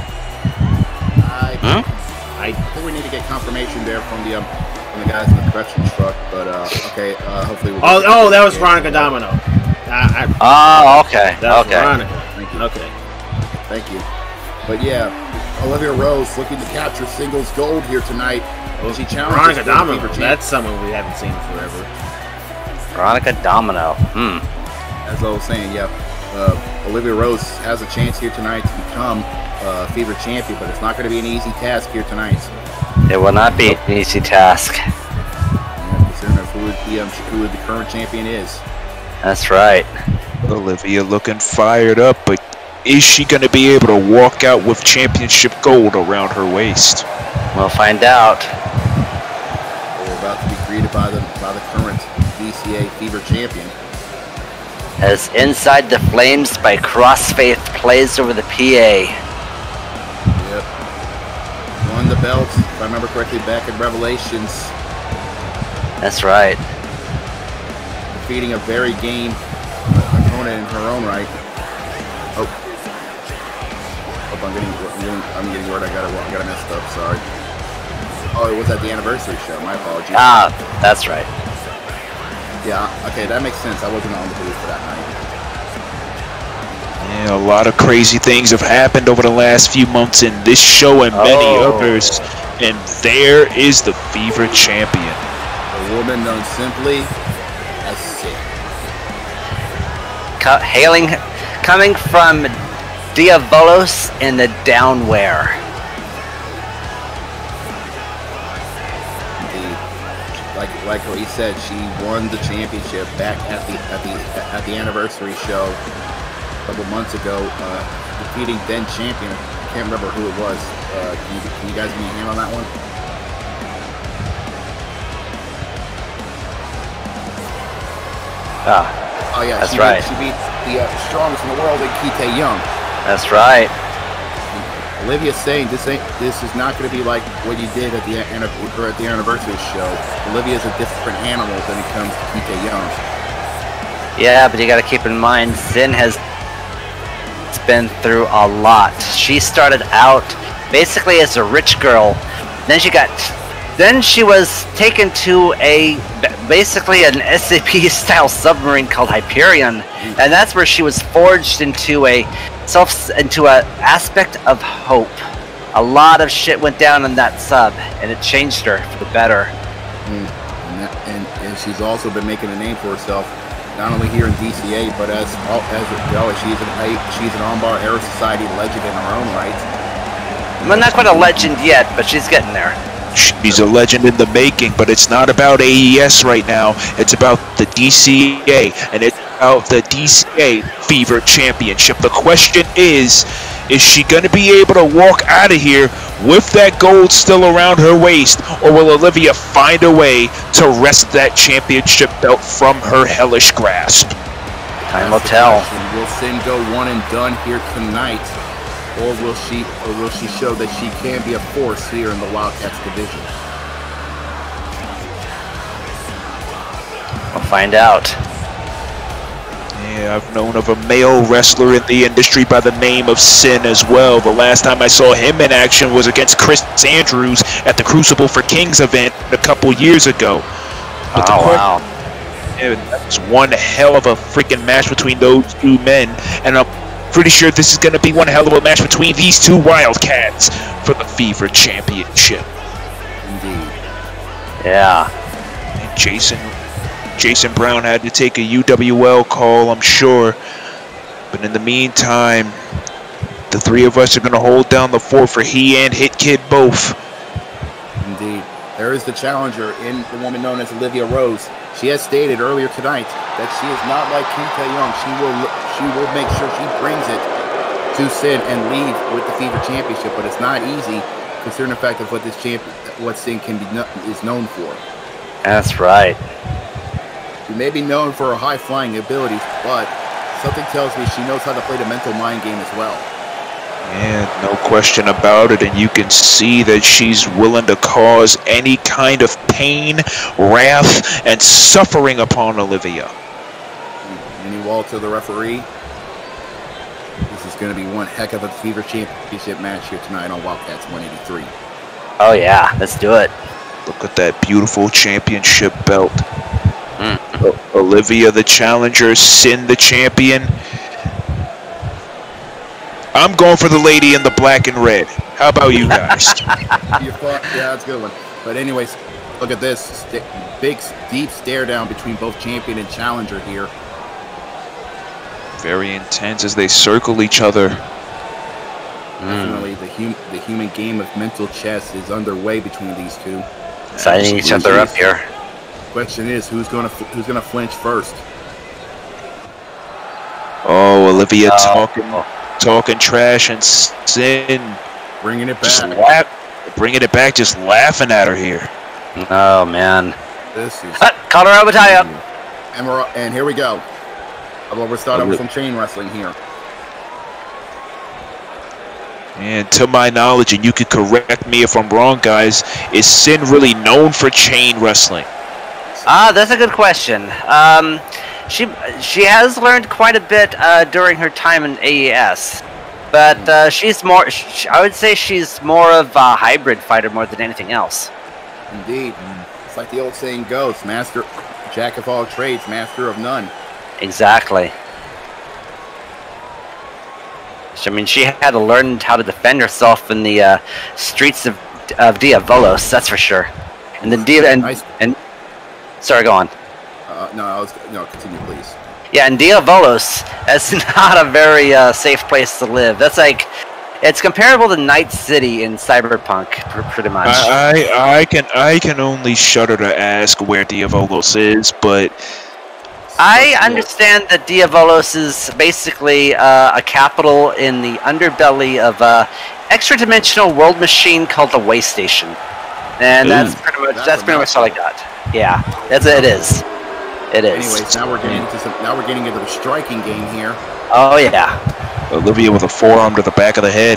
I, Huh? I I think we need to get confirmation there from the um, from the guys in the production truck. But uh, okay, uh, hopefully. We'll oh get- oh that was Veronica Domino. I, I, Oh, okay. that was Okay. Veronica. Thank you. Okay. Thank you. But yeah, Olivia Rose looking to capture singles gold here tonight. Well, She challenges Veronica for the Domino. Fever champ. That's someone we haven't seen forever. Veronica Domino. Hmm. As I was saying, yeah, uh, Olivia Rose has a chance here tonight to become uh, Fever champion, but it's not going to be an easy task here tonight. It will not be an easy task. Yeah, considering of who the, um, who the current champion is. That's right. Olivia looking fired up, but is she going to be able to walk out with championship gold around her waist? We'll find out. We're about to be greeted by the by the current D C A Fever champion. As Inside the Flames by Crossfaith plays over the P A. Yep. Won the belt, if I remember correctly, back in Revelations, That's right. defeating a very game opponent in her own right. Oh. Oh, I'm getting, I'm getting, I'm getting word. I got it. I got it messed up. Sorry. Oh, it was at the anniversary show. My apologies. Ah, that's right. Yeah. Okay, that makes sense. I wasn't on the booth for that night. Yeah, a lot of crazy things have happened over the last few months in this show and many Oh. others. And there is the Fever champion. A woman known simply as Sid. Co- hailing, coming from Diabolos in the Downwear. Indeed. Like like what he said, she won the championship back at the at the at the anniversary show a couple months ago, uh, defeating then champion. I can't remember who it was. Uh, can, you, can you guys give me a hand on that one? Ah, Oh yeah, That's she right. Beat, she beat the uh, strongest in the world, Kite Young. that's right. Olivia's saying this ain't this is not going to be like what you did at the an- or at the anniversary show. Olivia's a different animal when it comes to Kite Young. Yeah, but you gotta keep in mind, Sin has been through a lot. She started out basically as a rich girl. Then she got, then she was taken to a, basically an S A P style submarine called Hyperion. And that's where she was forged into a self, into a aspect of hope. A lot of shit went down in that sub, and it changed her for the better. Mm. And, that, and and she's also been making a name for herself, not only here in D C A, but as as well as she's an she's an Armbar Air Society legend in her own right. Well, not quite a legend yet, but she's getting there. She's a legend in the making, but it's not about A E S right now. It's about the D C A, and it's about the D C A Fever Championship. The question is, Is she going to be able to walk out of here with that gold still around her waist, or will Olivia find a way to wrest that championship belt from her hellish grasp? Time will tell. Will Sin go one and done here tonight, or will she, or will she show that she can be a force here in the Wildcats division? We'll find out. Yeah, I've known of a male wrestler in the industry by the name of Sin as well. The last time I saw him in action was against Chris Andrews at the Crucible for Kings event a couple years ago. But oh, the wow. Yeah, that was one hell of a freaking match between those two men, and I'm pretty sure this is going to be one hell of a match between these two Wildcats for the Fever Championship. Indeed. Yeah. And Jason, Jason Brown had to take a U W L call, I'm sure, but in the meantime, the three of us are going to hold down the fort for he and Hit Kid both. Indeed. There is the challenger in the woman known as Olivia Rose. She has stated earlier tonight that she is not like Kim Tae-young. She will she will make sure she brings it to Sin and leave with the Fever Championship, but it's not easy considering the fact of what this champ what Sin can be is known for. That's right. She may be known for her high flying abilities, but something tells me she knows how to play the mental mind game as well. Yeah, no question about it, and you can see that she's willing to cause any kind of pain, wrath, and suffering upon Olivia. Mini wall to the referee. This is going to be one heck of a Fever Championship match here tonight on Wildcats one eighty-three. Oh yeah, let's do it. Look at that beautiful championship belt. Mm. O- Olivia the challenger, Sin the champion. I'm going for the lady in the black and red. How about you guys? Yeah, that's a good one. But anyways, look at this. St big, deep stare down between both champion and challenger here. Very intense as they circle each other. Definitely, the, hum the human game of mental chess is underway between these two. Signing each other up here. Question is, who's gonna who's gonna flinch first? Oh, Olivia Oh. talking, talking trash, and Sin Bringing it just back. laugh, bringing it back, just laughing at her here. Oh man. This is Cut, caught her over tie up. and, we're, and here we go. Well, we're starting with some chain wrestling here. And to my knowledge, and you can correct me if I'm wrong, guys, is Sin really known for chain wrestling? Ah, that's a good question. Um, she she has learned quite a bit uh, during her time in A E S, but uh, she's more. Sh I would say she's more of a hybrid fighter more than anything else. Indeed. It's like the old saying goes, master, jack of all trades, master of none. Exactly. I mean, she had to learn how to defend herself in the uh, streets of of Diavolos, that's for sure. And the Dia and, Nice. and sorry, go on. Uh, no, I was no. Continue, please. Yeah, and Diavolos is not a very uh, safe place to live. That's like, it's comparable to Night City in Cyberpunk, pr pretty much. I, I I can I can only shudder to ask where Diavolos is, but I understand that Diavolos is basically uh, a capital in the underbelly of a extra-dimensional world machine called the Way Station, and Ooh. that's pretty much That's that's a pretty much all I got. Yeah, that's it. Is it is? Anyways, now we're getting into some. Now we're getting into the striking game here. Oh yeah. Olivia with a forearm to the back of the head,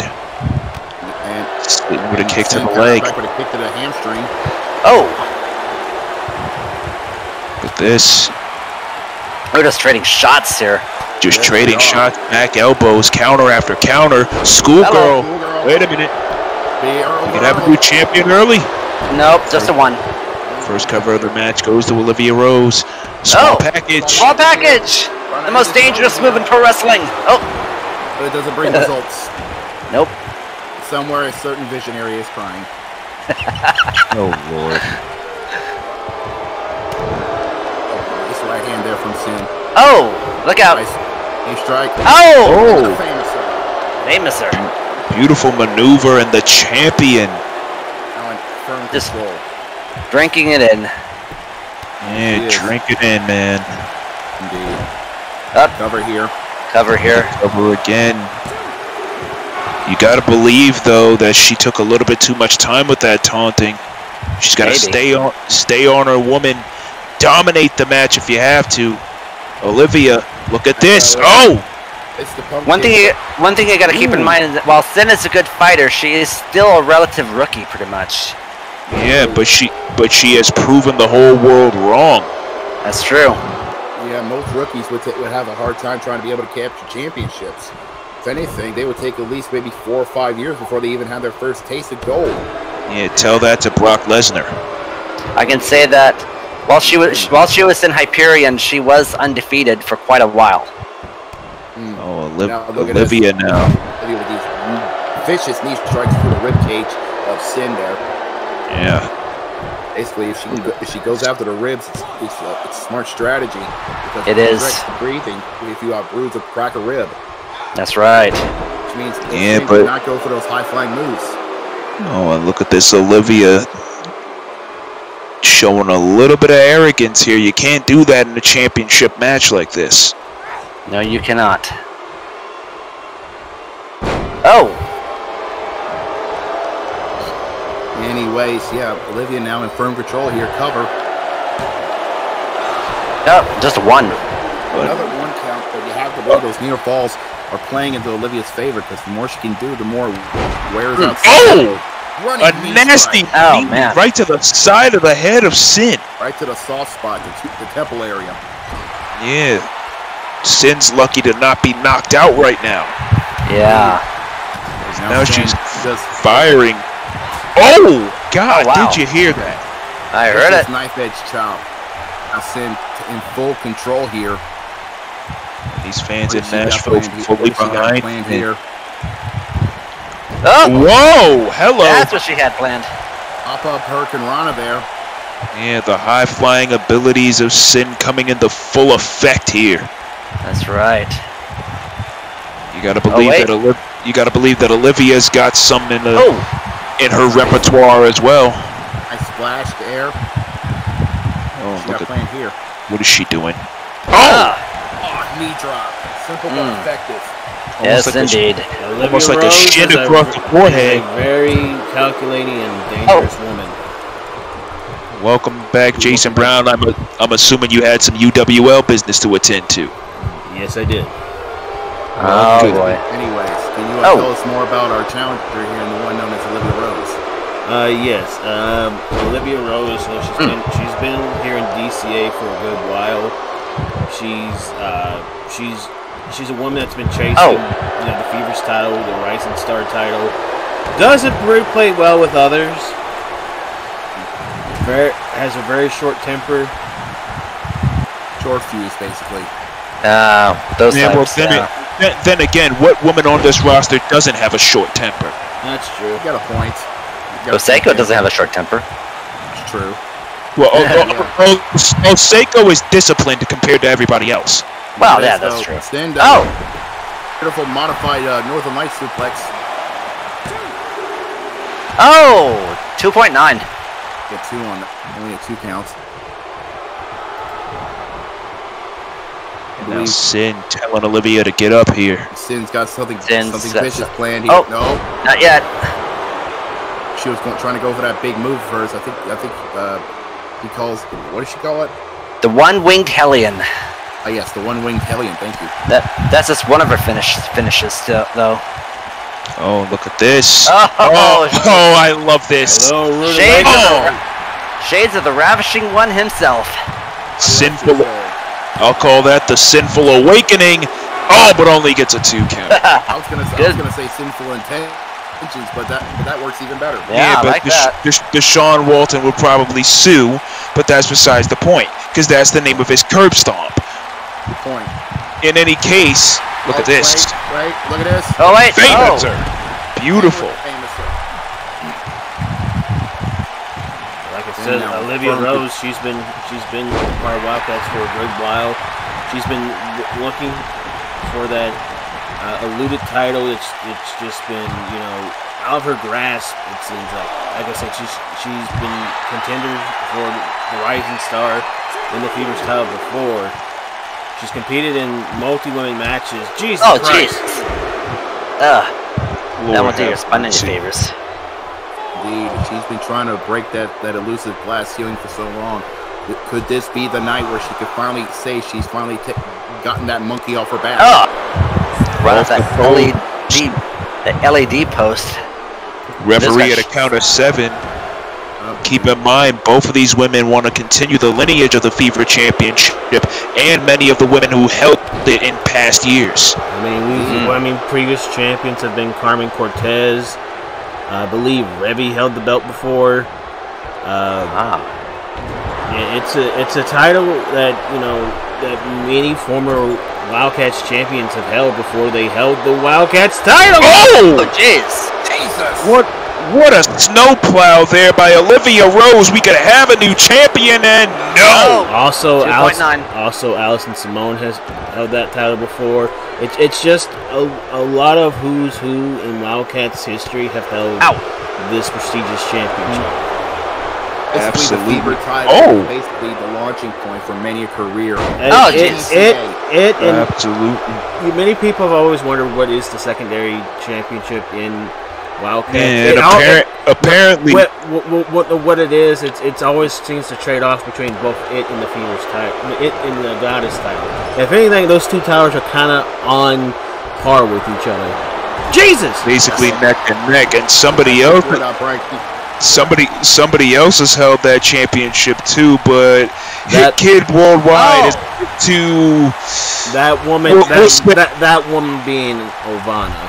And with a kick to Sin the comes leg. back with a kick to the hamstring. Oh, But this, we're just trading shots here. just Yes, trading they are. shots, back elbows, counter after counter. Schoolgirl. Schoolgirl. Wait a minute. They are We over can have a early. new champion early. Nope, just a one. First cover of the match goes to Olivia Rose. Small Oh. package. Small package. The most dangerous move in pro wrestling. Oh, But it doesn't bring results. nope. Somewhere a certain visionary is crying. Oh lord. Oh, nice right hand there from Sin. Oh, look out. Nice. Knee strike. Oh, The famous, uh, famous her. Beautiful maneuver, and the champion. now in firm Just- control. Drinking it in. Yeah, Yes. drink it in, man. Indeed. Up, Cover here. cover here. Cover again. You gotta believe though that she took a little bit too much time with that taunting. She's gotta Maybe. stay on, stay on her woman, dominate the match if you have to. Olivia, look at this. Oh, It's the pumpkin. One thing, you, one thing you got to keep in mind is that while Sin is a good fighter, she is still a relative rookie, pretty much. yeah, but she, but she has proven the whole world wrong. That's true. Yeah, most rookies would, would have a hard time trying to be able to capture championships. If anything, they would take at least maybe four or five years before they even had their first taste of gold. Yeah, tell that to Brock Lesnar. I can say that while she was while she was in Hyperion, she was undefeated for quite a while. Mm. Oh, Oli Now, look at Olivia this. now. Olivia with these vicious knee strikes through the ribcage of Sin there. Yeah. Basically, if she can go, if she goes after the ribs, it's it's, uh, it's smart strategy. Because It it is. is breathing. If you uh, bruise or crack a rib, That's right. which means Yeah, Sin but- cannot go for those high flying moves. Oh, and look at this Olivia showing a little bit of arrogance here. You can't do that in a championship match like this. No, you cannot. Oh, Anyways, yeah, Olivia now in firm control here. Cover. no, just one. Another one count, but you have to believe those near falls are playing into Olivia's favor because the more she can do, the more wears out. Oh! Running A knee nasty strike Oh, knee man. right to the side of the head of Sin. right to the soft spot, the, t- the temple area. Yeah. Sin's lucky to not be knocked out right now. Yeah. Now Sin she's just firing. Oh, God, Oh, wow. did you hear that? I heard this it. knife edge chop. Now Sin t- in full control here. These fans in What does she got Nashville planned here? fully What does she got behind planned him. here. Oh, Whoa, hello. that's what she had planned. Pop up Hurricane Rana there. Yeah, the high-flying abilities of Sin coming into full effect here. That's right. You gotta believe wait. that Oli- you gotta believe that Olivia's got some in, the, Oh, in her repertoire as well. Nice splash to air. Oh, She look got at planned here. what is she doing? Oh, ah, Oh, knee drop. Simple but Mm. effective. yes, like a- indeed. almost like a Rose shin is across the forehead. is a very calculating and dangerous woman. Welcome back, Jason Brown. I'm a, I'm assuming you had some U W L business to attend to. Yes, I did. Oh good. boy. Anyways, can you uh, Oh. tell us more about our challenger here and the one known as Olivia Rose? Uh, yes. Um, Olivia Rose. Uh, she's Hmm. been she's been here in D C A for a good while. She's uh, she's she's a woman that's been chasing Oh. you know, the Fever's title, the Rising Star title. Doesn't really play well with others. Very has a very short temper. Short fuse, basically. Uh, those Yeah, well, types. then, yeah. it, then, then again, what woman on this roster doesn't have a short temper? That's true. You got a point. You got a Oseko point doesn't there. have a short temper. It's true. Well, o- Yeah. o- o- Oseko is disciplined compared to everybody else. Well, It yeah, is, that's though. true. Stand Oh, up. Beautiful modified uh, Northern Light suplex. oh, two point nine. Get two on that. Only at two counts. I Now believe Sin telling Olivia to get up here. Sin's got something Sin's- something uh, vicious planned here. oh. No, Not yet. she was going, trying to go for that big move first. I think I think uh, he calls. What does she call it? The one-winged Hellion. Ah, yes, the one-winged Hellion. Thank you. That that's just one of her finish finishes, still, though. Oh, look at this. Oh, Oh, oh, I love this. Hello, Rudy. Shades, Lake. of the, Shades of the Ravishing One himself. Sinful. I'll call that the sinful awakening. Oh, but only gets a two count. I was gonna say, I Good. was gonna say sinful intentions, but that but that works even better. Yeah, I but like Desha- that. Desha- Deshaun Walton would probably sue, but that's besides the point, because that's the name of his curb stomp. Good point. In any case, look Oh, at this. Right, right, look at this. Oh wait. Famous Oh. her. Beautiful. Famous her. Like I said, now, Olivia Thorn- Rose. She's been she's been part of Wildcats for a good while. She's been w- looking for that uh, eluded title. It's it's just been you know out of her grasp. It seems like. Like I said, she's she's been contender for the Rising Star in the Fever's title before. She's competed in multi-women matches. Jesus Oh Christ! jeez. Ugh. That won't do your sponge favors. Indeed, she's been trying to break that, that elusive glass ceiling for so long. Could this be the night where she could finally say she's finally t gotten that monkey off her back? Oh! Run off that L E D, the L E D post. Referee at a count of seven. Keep in mind, both of these women want to continue the lineage of the Fever Championship, and many of the women who held it in past years. I mean, we, mm-hmm. I mean, previous champions have been Carmen Cortez. I believe Revy held the belt before. Uh, wow. Yeah, it's a it's a title that you know that many former Wildcats champions have held before they held the Wildcats title. Oh, jeez, Jesus! What? What a snowplow there by Olivia Rose. We could have a new champion, and no. Also, Allison, also Allison Simone has held that title before. It's it's just a, a lot of who's who in Wildcats history have held Ow. this prestigious championship. Absolutely. The title oh, is basically the launching point for many a career. And oh, it, it, it, it, absolutely. Many people have always wondered what is the secondary championship in Wildcats. And it, appar it, apparently, what, what, what, what it is, it's it's always seems to trade off between both it and the Fever's title, it and the Goddess title. If anything, those two titles are kind of on par with each other. Jesus! Basically neck and neck, and somebody else, somebody somebody else has held that championship too, but that, Hit Kid Worldwide oh, is to that woman. We'll, that, we'll that that woman being Ovanna.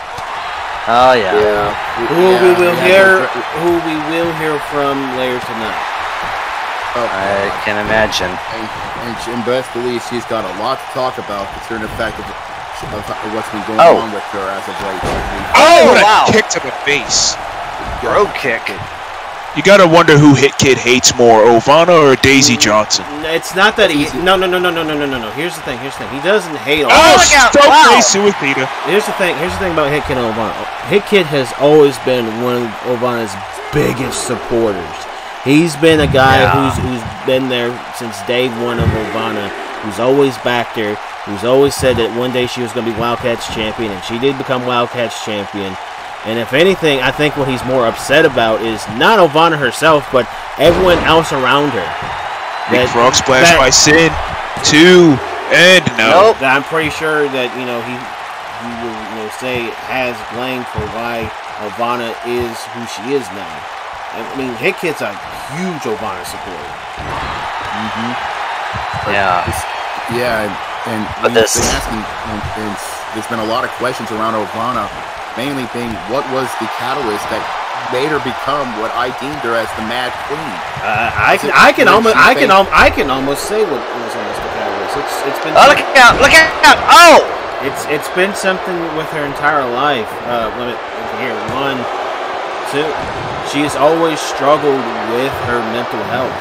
Oh yeah. yeah. Who yeah, we will yeah, hear, yeah. who we will hear from later tonight. Okay. I can imagine. And, and, and best believe she's got a lot to talk about, considering the fact of, of what's been going oh. on with her as of late. Oh, what wow! A kick to the face. Road kick. You gotta wonder who Hit Kid hates more, Ovanna or Daisy Johnson. It's not that he. No, no, no, no, no, no, no, no. Here's the thing. Here's the thing. He doesn't hate. Oh, oh so wow. crazy with Peter. Here's the thing. Here's the thing about Hit Kid and Ovanna. Hit Kid has always been one of Ovanna's biggest supporters. He's been a guy yeah. who's who's been there since day one of Ovanna. Who's always backed her. Who's always said that one day she was going to be Wildcats champion, and she did become Wildcats champion. And if anything, I think what he's more upset about is not Ovanna herself, but everyone else around her. Big frog splash that, by Sin. Two. And no. Nope. I'm pretty sure that, you know, he, he will you know, say has blame for why Ovanna is who she is now. I mean, Hit Kid's a huge Ovanna supporter. Mm-hmm. Yeah. Yeah, and, and but this... been asking, and, and there's been a lot of questions around Ovanna. Mainly being, what was the catalyst that made her become what I deemed her as the Mad Queen? Uh, I can, I can almost, I can, al I can almost say what was almost the catalyst. It's, it's been. Oh, look out! Look out! Oh! It's, it's been something with her entire life. Uh, let me here. One, two. She's always struggled with her mental health.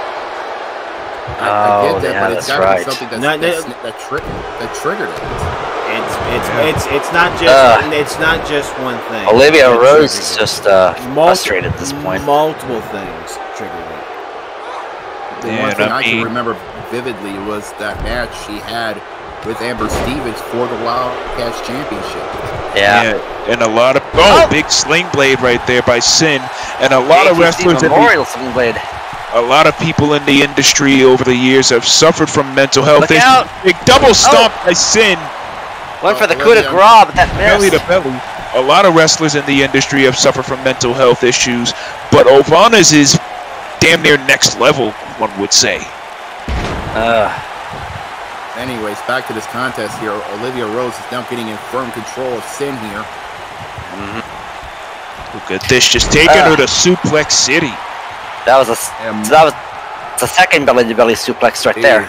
I, I get that, oh, yeah, but it's got to right. be something that's, Not, that's, that, tri that triggered it. It's it's it's it's not just uh, it's not just one thing. Olivia it Rose is just uh, Multi frustrated at this point. Multiple things triggered it. The yeah, one thing I, I can remember vividly was that match she had with Amber Stevens for the Wildcats Championship. Yeah. yeah, and a lot of oh, oh, big sling blade right there by Sin, and a lot of wrestlers. Memorial sling blade. A lot of people in the industry over the years have suffered from mental health. Look out! Big double stomp oh. by Sin. Went for the coup de grace, but that Belly missed. to belly. A lot of wrestlers in the industry have suffered from mental health issues, but Ovanna's is damn near next level, one would say. Uh. Anyways, back to this contest here. Olivia Rose is now getting in firm control of Sin here. Mm-hmm. Look at this, just taking uh. her to Suplex City. That was a um, that was the second belly to belly suplex right there.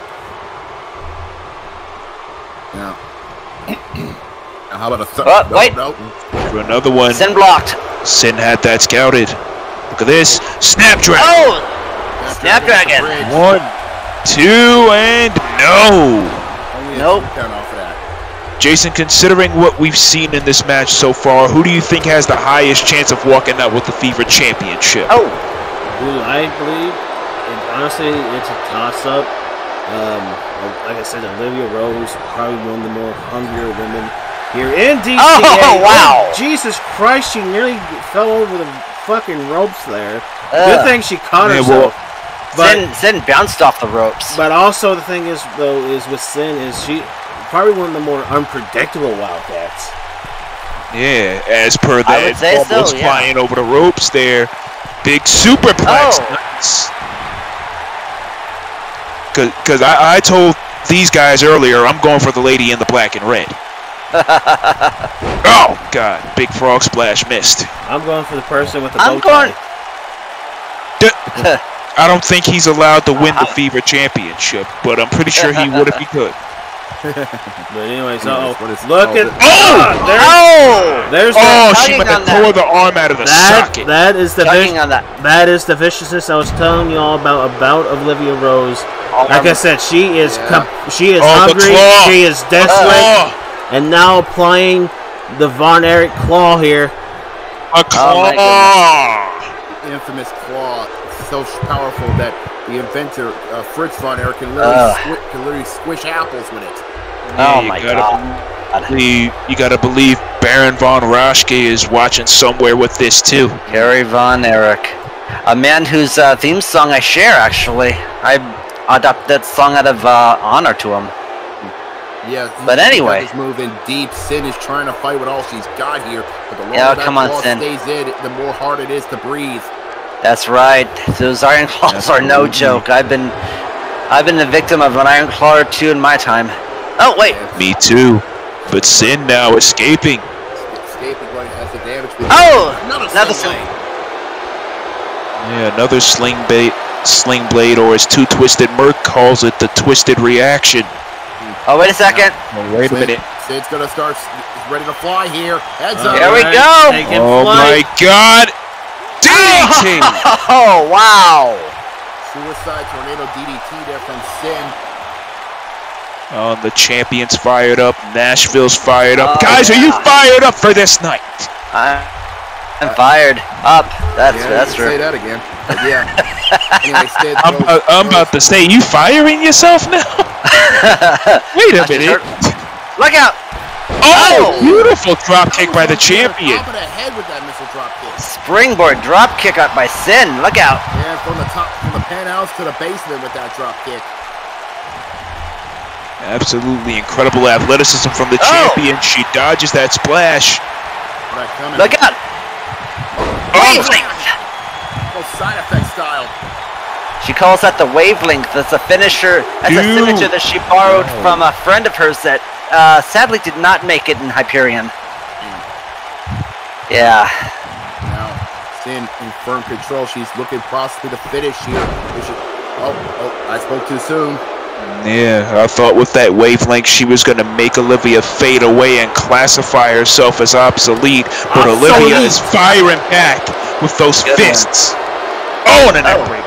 Yeah. Now how about a third? Oh, no, wait. No. For another one. Sin blocked. Sin had that scouted. Look at this. Snapdragon. Oh! Snapdragon. One, two, and no. Nope. Off of that. Jason, considering what we've seen in this match so far, who do you think has the highest chance of walking out with the Fever Championship? Oh. Who I believe, and honestly, it's a toss-up. Um, like I said, Olivia Rose, probably one of the more hungrier women Here in D C A. Oh, wow. Oh, Jesus Christ, she nearly fell over the fucking ropes there. Uh, Good thing she caught yeah, herself. well, but, Sin, Sin bounced off the ropes. but also the thing is, though, is with Sin, is she probably one of the more unpredictable Wildcats. Yeah, as per I that, would say so, almost yeah. flying over the ropes there. Big superplex. Oh. Nice. Because I, I told these guys earlier, I'm going for the lady in the black and red. Oh, God. Big frog splash missed. I'm going for the person with the I'm bow going. tie. I don't think he's allowed to win the Fever Championship, but I'm pretty sure he would if he could. But anyways, uh What is- oh, look oh, at the- ah, Oh! there's there's Oh, that, she tugging went to on that. tore the arm out of the that socket. that is the Tugging vic- on that. that is the viciousness I was telling you all about about Olivia Rose. Oh, Like I I'm- said, she is Yeah. com- she is Oh, the hungry, claw. she is desolate, Oh, and now applying the Von Erich claw here. a claw. my Infamous claw, so powerful that the inventor uh, Fritz Von Erich can literally, Ugh. squi- can literally squish apples with it. Oh you my gotta god. believe, you gotta believe Baron von Raschke is watching somewhere with this too. Gary Von Erich. A man whose uh, theme song I share, actually. I adopted that song out of uh, honor to him. Yeah, But he's anyway. got this move in deep. Sin is trying to fight with all she's got here, but the longer Yeah, that come on, claw Sin. stays in, the more hard it is to breathe. That's right. Those iron claws are no joke. I've been, I've been the victim of an iron claw or two in my time. Oh wait. Me too. But Sin now escaping. Escaping like as the damage. begins. Oh, another another sling sling. blade. Yeah, another sling bait, sling blade, or as Two Twisted Merc calls it, the twisted reaction. Oh wait a second. Oh, wait a Sid- minute. Sid's gonna start. He's ready to fly here. Heads up. Here we Alright, go. taking Oh my flight. God! D D T! Oh wow. Suicide tornado D D T there from Sin. Oh, the champion's fired up. Nashville's fired up. Oh, Guys, are you yeah. fired up for this night? I, I'm fired up. That's Yeah, that's you can true. say that again. But yeah. Anyway, Sid I'm, goes- uh, I'm about to say, you firing yourself now? Wait a Watch your minute. shirt. Look out! Oh, Oh! beautiful drop kick by the Almost went to champion. Top of the head with that missile drop kick. Springboard drop kick up by Sin. Look out! Yeah, from the top, from the penthouse to the basement with that drop kick. Absolutely incredible athleticism from the Oh! champion. She dodges that splash. Right coming. Look out! Oh, Wavelength! Oh, side effect style. She calls that the wavelength. That's a finisher. That's a Dude. signature that she borrowed from a friend of hers that uh, sadly did not make it in Hyperion. Yeah. Now, Sin in firm control. She's looking possibly to finish here. Is she- Oh, oh, I spoke too soon. yeah, I thought with that wavelength she was going to make Olivia fade away and classify herself as obsolete, but Olivia Obsolete. is firing back with those Good one. fists. Oh, and an Oh. neck breaker.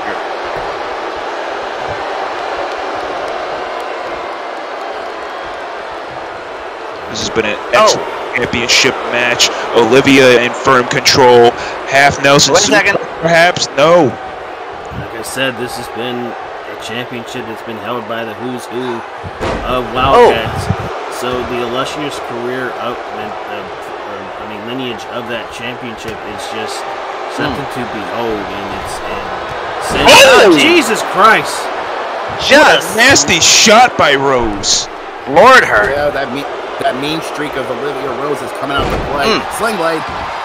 This has been an excellent championship match. Olivia in firm control. Half Nelson Wait a second. perhaps? No. Like I said, this has been a championship that's been held by the who's who of Wildcats. So the illustrious career of, of, of, I mean, lineage of that championship is just something to behold, and it's and Sin- Oh! Jesus Christ! Just Nasty shot by Rose. floored her. Yeah, that mean that mean streak of Olivia Rose is coming out to play. Mm. Sling blade.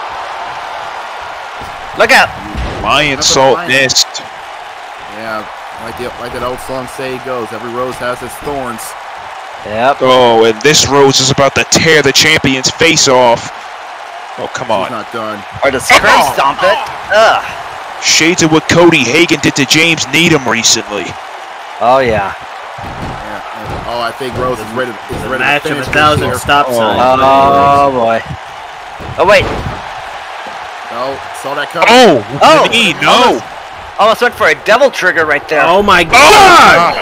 Look out! Lion That's a salt lion. missed. Yeah, like the like that old song say it goes. Every rose has its thorns. Yep. Oh, and this Rose is about to tear the champion's face off. Oh, come She's on. not done. Or does curb stomp it? Ugh. Shades of what Cody Hagan did to James Needham recently. Oh yeah. Yeah. Oh, I think Rose is ready. Is The ready match to of finish a this thousand here. stop Oh. signs. Oh boy. Oh wait. Oh, saw that coming. Oh, Oh. the knee, no. Almost went for a double trigger right there. Oh my Oh, God!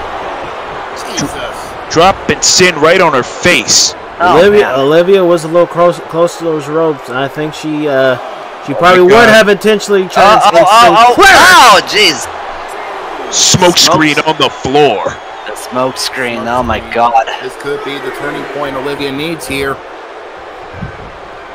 Jesus. dropping Sin right on her face. Oh, Olivia, man. Olivia was a little close, close to those ropes, and I think she, uh, she probably my would God. have intentionally Oh, tried oh, to oh, oh, oh, jeez. Smoke screen on the floor. The smoke screen. Oh my God. This could be the turning point Olivia needs here.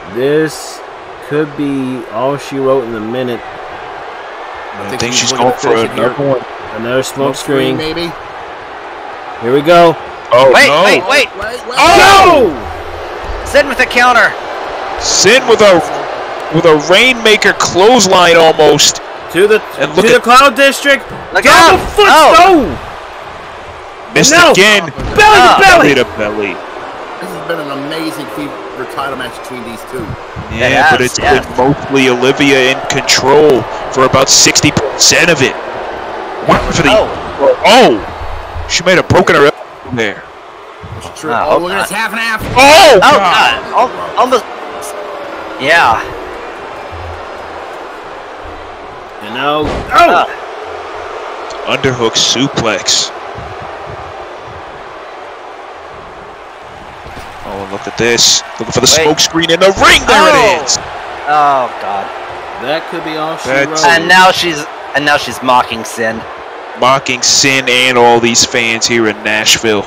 This could be all she wrote in a minute. I think she's going for another one. Another smoke screen. Maybe. Here we go. Oh, wait, no. wait, wait, Wait, wait. Oh! Sin with the counter. Sin with a with a Rainmaker clothesline almost. To the And to look the at- Cloud District. Look Double out. foot Oh. stone. Missed No. again. Belly Oh. to belly. Belly to belly. This has been an amazing fever title match between these two. Yeah, Yes, but it's yes. been mostly Olivia in control for about sixty percent of it. Went for the. Oh. Oh! She might have broken her elbow there. It's true. I Oh, hope look at this not. half and half. Oh! Oh, God. God. Al- Almost. Yeah. And now, Uh, oh, Underhook suplex. Oh, and look at this. Looking for the Wait. smoke screen in the ring. There Oh. it is. oh, God. that could be all she That's- wrote. And now she's and now she's mocking Sin. Mocking Sin and all these fans here in Nashville.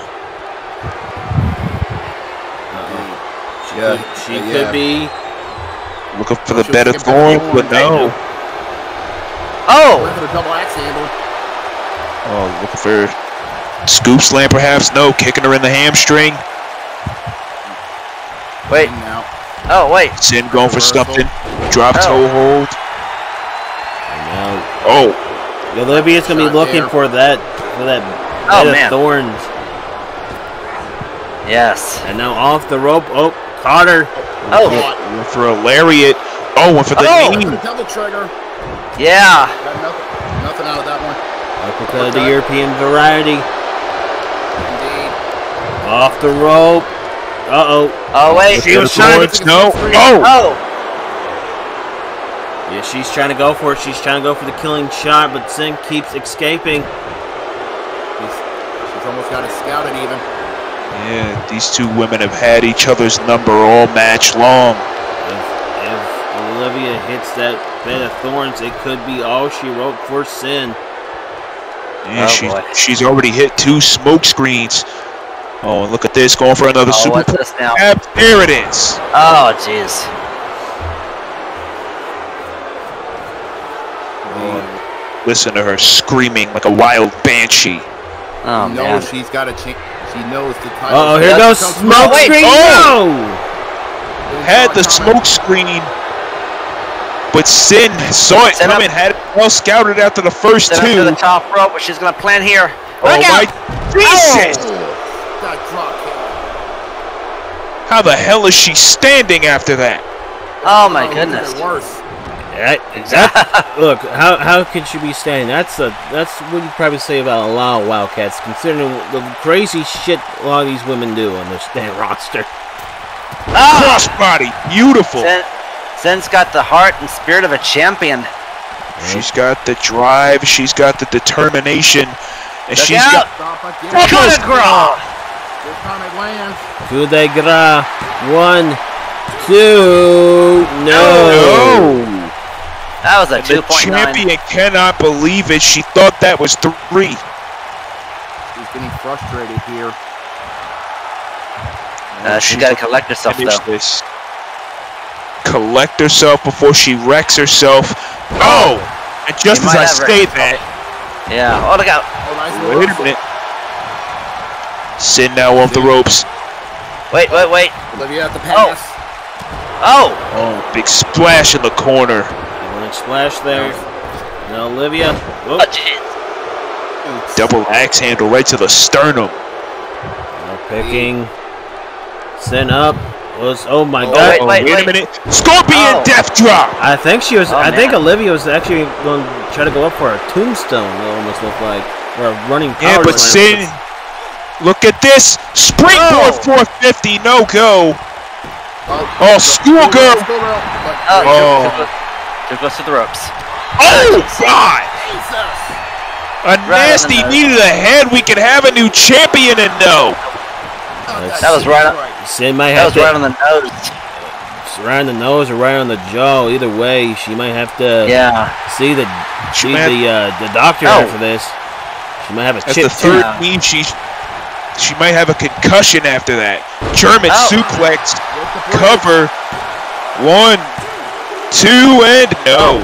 She Yeah, could, she yeah. could be. Looking for the She'll better skip that Thorn, Thorn, but no. Oh! Went for the double axe handle. Oh, looking for scoop slam perhaps. No, kicking her in the hamstring. Wait. Now. Oh, wait. Sin going for Reversal. something. Drop Oh. toe hold. And now, Oh, Olivia's gonna be Shot looking there. for that for that Oh, bed of man. thorns. Yes. And now off the rope. Oh, caught her. Oh. went for a lariat. Oh, went for the Oh. knee. Double trigger. Yeah. Got nothing, nothing out of that one. Uppercut of the European variety. Indeed. Off the rope. Uh oh. Oh, wait. She was The trying Thorns, to. no. Oh, Oh. Yeah, she's trying to go for it. She's trying to go for the killing shot, but Sin keeps escaping. She's, she's almost got it scouted even. yeah. These two women have had each other's number all match long. If, if Olivia hits that bed of thorns, it could be all she wrote for Sin. Yeah, Oh, she's boy. she's already hit two smoke screens. Oh, and look at this, going for another Oh, super what's this now? tap. There it is. Oh, jeez. Listen to her screaming like a wild banshee. Oh, she man. knows she's got a chance. She knows the title. Uh oh, here Yeah, goes comes- smoke wait. screen. Oh! No! Had the smoke screen, but Sin saw it Set up. coming, had it well scouted after the first Set up to two. the top rope, but she's gonna plant here. Oh Look my out! Jesus! That drop kick. How the hell is she standing after that? Oh my Oh, goodness. even worse. That, that, look, how how could she be standing? That's a that's what you probably say about a lot of Wildcats, considering the crazy shit a lot of these women do on this damn roster. Ah! Crossbody, beautiful. Sin, Sin's got the heart and spirit of a champion. She's got the drive, she's got the determination, and Look she's out! got Stop again. Coup de grace! This time it lands. Coup de grace. One, two, no. no. That was a And the two point nine. champion cannot believe it. She thought that was three. She's getting frustrated here. Uh, she's got to collect herself, Finish though. this. Collect herself before she wrecks herself. Oh! And just She as might I have say wrecked that, Yeah. Oh, look out. Oh, nice wait a reversal. minute. Sin now off the ropes. Wait, wait, wait. Olivia at the pass. Oh! Oh, big splash in the corner. One splash there. Now Olivia. Oh, Whoop. jeez. Double axe handle right to the sternum. Now picking. Sin up. Was oh my Oh, god. wait, Oh, wait, wait wait. a minute. Scorpion Oh. death drop. I think she was. Oh, I think man. Olivia was actually going to try to go up for a tombstone. It almost looked like, or a running power Yeah, but slam. Sin, look at this. Springboard Oh. four fifty, no go. Oh, Oh, schoolgirl. Schoolgirl. But Oh, Oh. Took, took us to the ropes. Oh, God. Jesus. A Right on the nasty nose. knee to the head. We can have a new champion and no. Oh, That was right on, Sin might that have was to right on the nose. right on the nose or right on the jaw. Either way, she might have to Yeah. see the She see might the uh, the doctor Oh. after this. She might have a That's chip the third too. knee. She she might have a concussion after that. German Oh. suplex, With the break. cover. One, two, and no.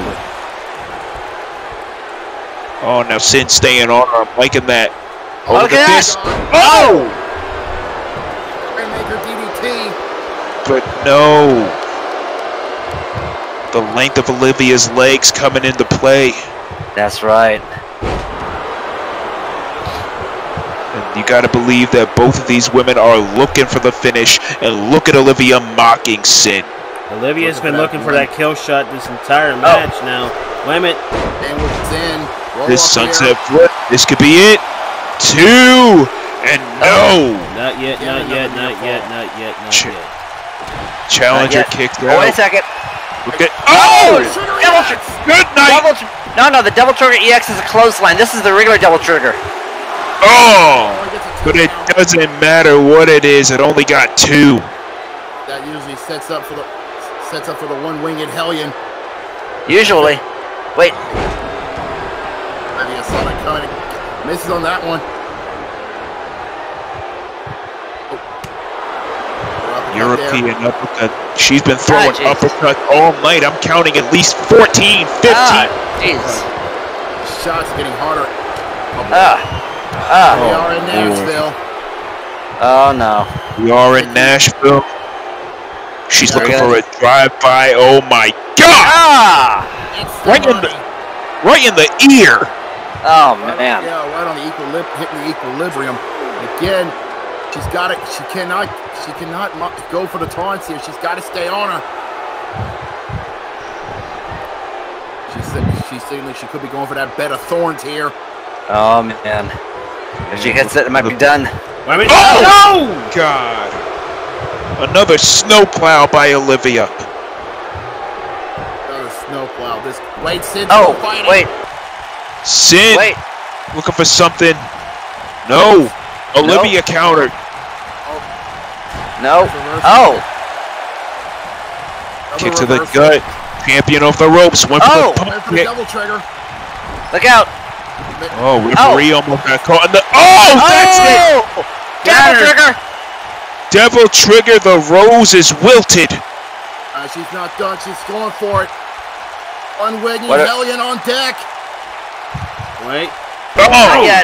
Oh, now Sin staying on her. I'm liking that. Oh, look at this. Oh! Rainmaker D D T. But no. The length of Olivia's legs coming into play. That's right. And you got to believe that both of these women are looking for the finish. And look at Olivia mocking Sin. Olivia's looking been looking for that kill shot this entire match oh. now. Wait a minute. And with Sin. This sunset flip. This could be it. Two. And no. Not yet, not yet, not yet, not yet, not Ch yet. Challenger not yet. kicked oh, out. Wait a second. Look at, oh! Double Good night. Double no, no, the double trigger E X is a clothesline. This is the regular double trigger. Oh! But it doesn't matter what it is. It only got two. That usually sets up for the sets up for the one-winged Hellion. Usually. Wait. Maybe a Sonic coming. Misses on that one. Oh. European uppercut. She's been throwing ah, uppercuts all night. I'm counting at least fourteen, fifteen. Jeez. Ah, shots getting harder. Ah. Ah. We are in Nashville. Oh no. We are in Nashville. She's looking for a drive-by. Oh my God! Ah! Right in the, right in the ear. Oh man. Yeah, right on the equilib hitting the equilibrium. Again, she's got it. She cannot. She cannot go for the taunts here. She's got to stay on her. She said she's signaling she could be going for that bed of thorns here. Oh man. If she hits it, it might be done. Wait a minute. Oh no! God. Another snowplow by Olivia. Another snowplow. This wait, Sin. Oh, wait. Sin. Wait. Looking for something. No. Olivia nope. countered. No. Oh. Kick to the gut. Champion off the ropes. Went for oh. the pump for the double trigger. Look out. Oh, referee oh. almost got caught in the. Oh, that's oh. it. Double trigger. Devil trigger. The rose is wilted. Uh, she's not done. She's going for it. Unwinging Hellion on deck. Wait. Oh. Not yet.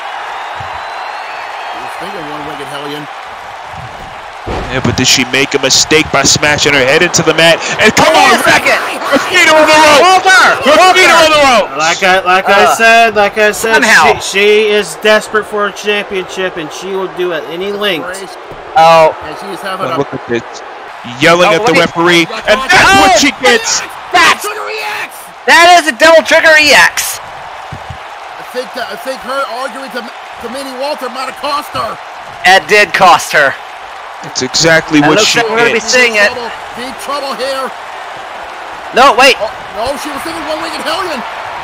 I was thinking one-winged Hellion. Yeah, but did she make a mistake by smashing her head into the mat? And come Wait on, a second. her feet are on the rope. Walter. Her feet are on the rope. Like I, like uh, I said, like I said, somehow. she, she is desperate for a championship, and she will do at any length. Oh. And she's having oh, a... Look at this. Yelling oh, at the referee, you... and that's oh, what she gets. That's, that is a double trigger E X. I think that I think her arguing to to Minnie Walter might have cost her. It did cost her. That's exactly it what looks she like we're gonna be gets. seeing it. Big trouble here. No, wait. Oh, no, she was thinking one-winged Hellion.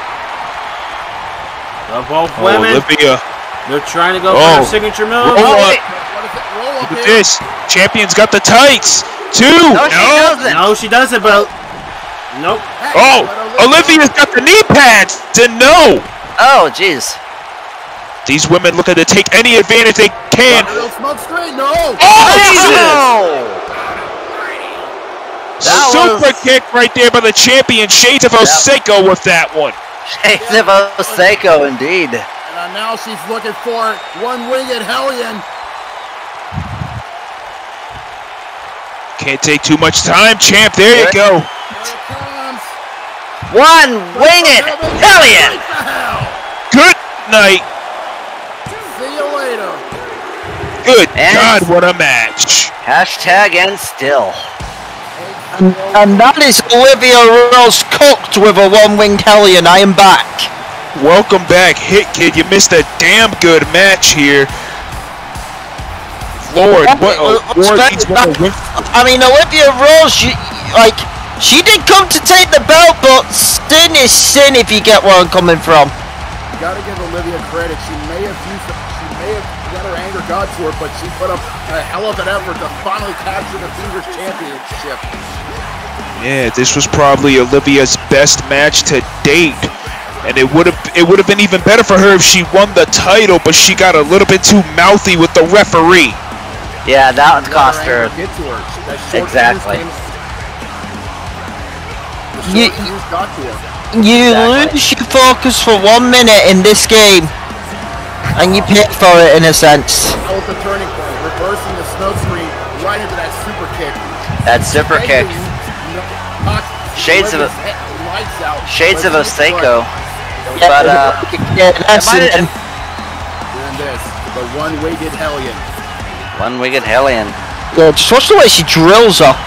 Uh, both Oh, women. Olivia. They're trying to go Oh. for their signature move. Roll oh, up. wait. What is it? Roll up Look at here. this. Champion's got the tights. Two. No, she No. doesn't. No, she doesn't, but nope. Hey, Oh, but Olivia's got the knee pads. And no. Oh, jeez. These women looking to take any advantage they can. Little smoke screen. No. Oh, Jesus. Oh. That Super was... kick right there by the champion, Shades of Oseko with that one. Shades of Oseko, indeed. And now she's looking for one-winged Hellion. Can't take too much time, champ. There you go. Here it comes. One winged Hellion. Good night. See you later. Good And- God, what a match. Hashtag and still. And, and that is Olivia Rose cooked with a one-winged Hellion. I am back. Welcome back, Hit Kid. You missed a damn good match here. Lord, what a Lord, these women. I mean, Olivia Rose, she, like, she did come to take the belt, but sin is sin if you get where I'm coming from. You gotta give Olivia credit. She may have used, she may have let her anger got to her, but she put up a hell of an effort to finally capture the Fevers Championship. Yeah, this was probably Olivia's best match to date. And it would have it would have been even better for her if she won the title, but she got a little bit too mouthy with the referee. Yeah, that would cost her. Get to her. That short Exactly. fuse You, Who's got to her? you Exactly. lose your focus for one minute in this game, and you pay for it in a sense. That was the turning point, reversing the snow screen right into that super kick. That super kick. Shades of a shades of a Seiko. But uh, Yeah, that's might it. have- And this, the one-winged hellion. one-winged hellion. Yeah, just watch the way she drills her.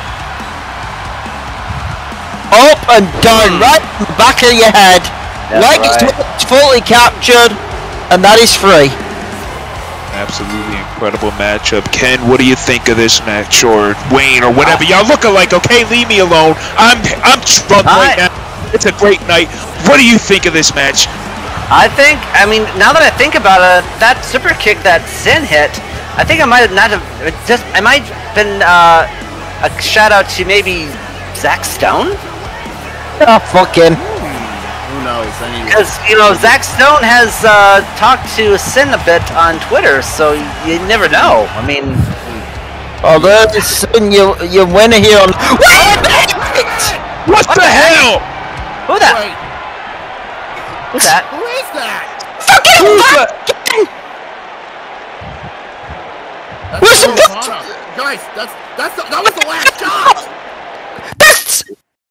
Up and down, right in the back of your head. That's like right. it's fully captured, and that is free. Absolutely incredible matchup. Ken, what do you think of this match, or Wayne, or whatever? Y'all look alike, okay? Leave me alone. I'm I'm drunk right I- now. It's a great night. What do you think of this match? I think, I mean, now that I think about it, that super kick that Sin hit, I think I might have not have, it just, I might have been, uh, a shout out to maybe Zach Stone? Oh, fuck him. Who knows? Anyway. Because, you know, Zach Stone has, uh, talked to Sin a bit on Twitter, so you never know. I mean... Although it's soon you you win here on. Wait a minute! What, the hell? Who that? Wait, Who's that? who is that? Fucking Who's fuck! That's Where's the Ovanna. Guys, that's that's the, that was the last shot. That's.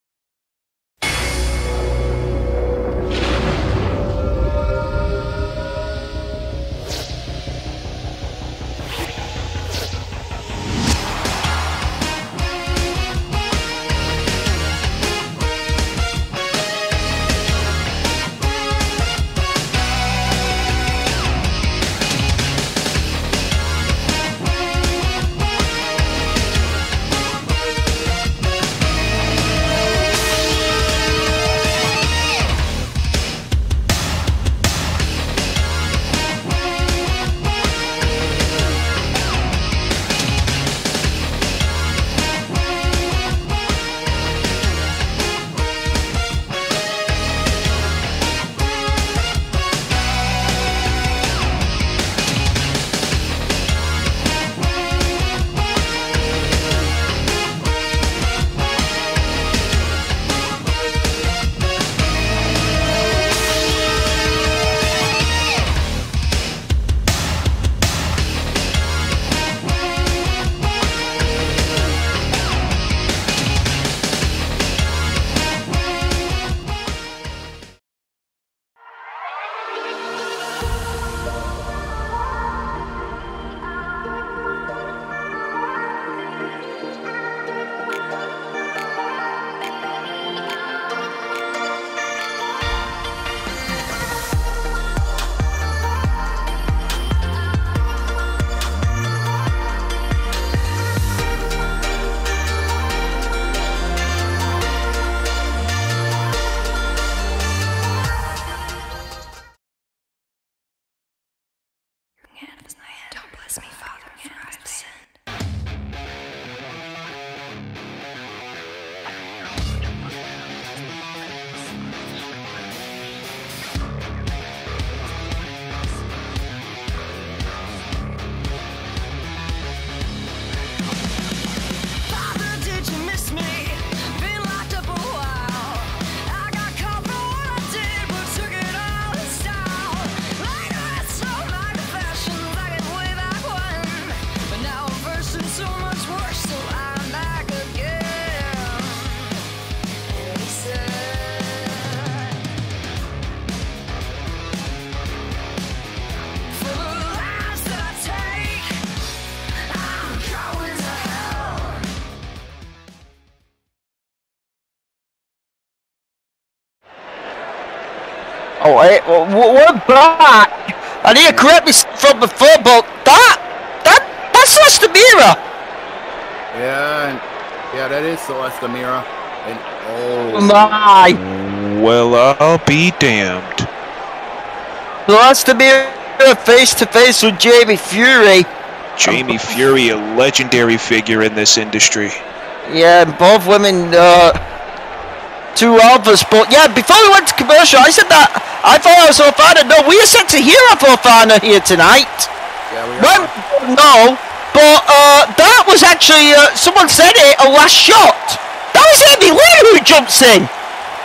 Don't bless me, Father, for I've sinned. Father, did you miss me? Been locked up a while. I got caught for what I did, but took it all in style. Later I saw my confessions, I get way back when. But now I'm versed in so much worse, so I'm back again. And he said, for the lives that I take, I'm going to hell. Oh wait, w- w- we're back. I need to correct myself from before, but that that that's Lestamira. Yeah, and, yeah, that is Celeste Mira. And oh, My Well, I'll be damned. Lestamira face to face with Jamie Fury. Jamie Fury, a legendary figure in this industry. Yeah, both women, uh, two alphas. But yeah, before we went to commercial, I said that I thought I was Ovanna. No, we are set to hear of Ovanna here tonight. yeah, we Well, are. no, but uh, that was actually uh, someone said it a last shot. That was Amy Lee who jumps in.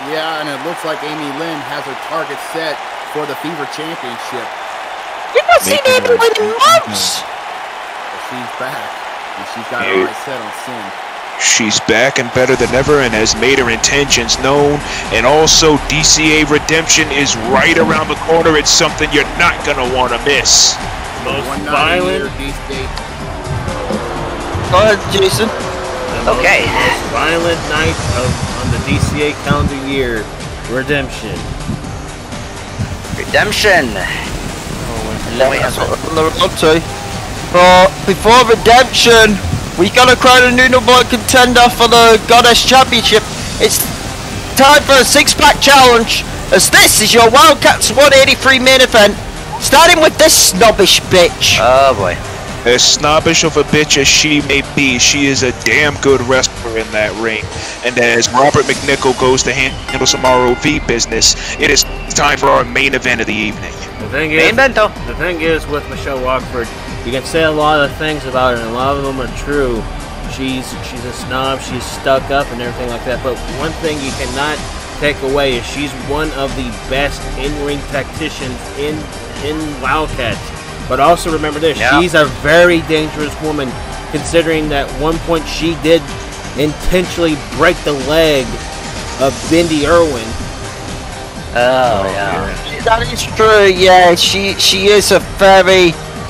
Yeah, and it looks like Amy Lynn has her target set for the Fever Championship. We've not seen Amy Lynn in months. She's back, and she's got her eyes set on Sin. She's back and better than ever and has made her intentions known. And also, D C A Redemption is right around the corner. It's something you're not going to want to miss. Most One night a year, violent, D C A. Go ahead, Jason. the Okay. most, most violent night of on the D C A calendar year, Redemption. Redemption. And then we have the, On the road to. But before Redemption, we gotta crown a new number one contender for the Goddess Championship. It's time for a six-pack challenge, as this is your Wildcats one eighty-three main event. Starting with this snobbish bitch. oh boy. As snobbish of a bitch as she may be, she is a damn good wrestler in that ring. And as Robert McNichol goes to handle some R O V business, it is time for our main event of the evening. The thing is, Main bento. the thing is with Michelle Rochefort, you can say a lot of things about her, and a lot of them are true. She's she's a snob, she's stuck up, and everything like that. But one thing you cannot take away is she's one of the best in-ring tacticians in in Wildcats. But also remember this: Yeah. she's a very dangerous woman, considering that one point she did intentionally break the leg of Bindi Irwin. Oh, yeah. That is true, yeah, she she is a very...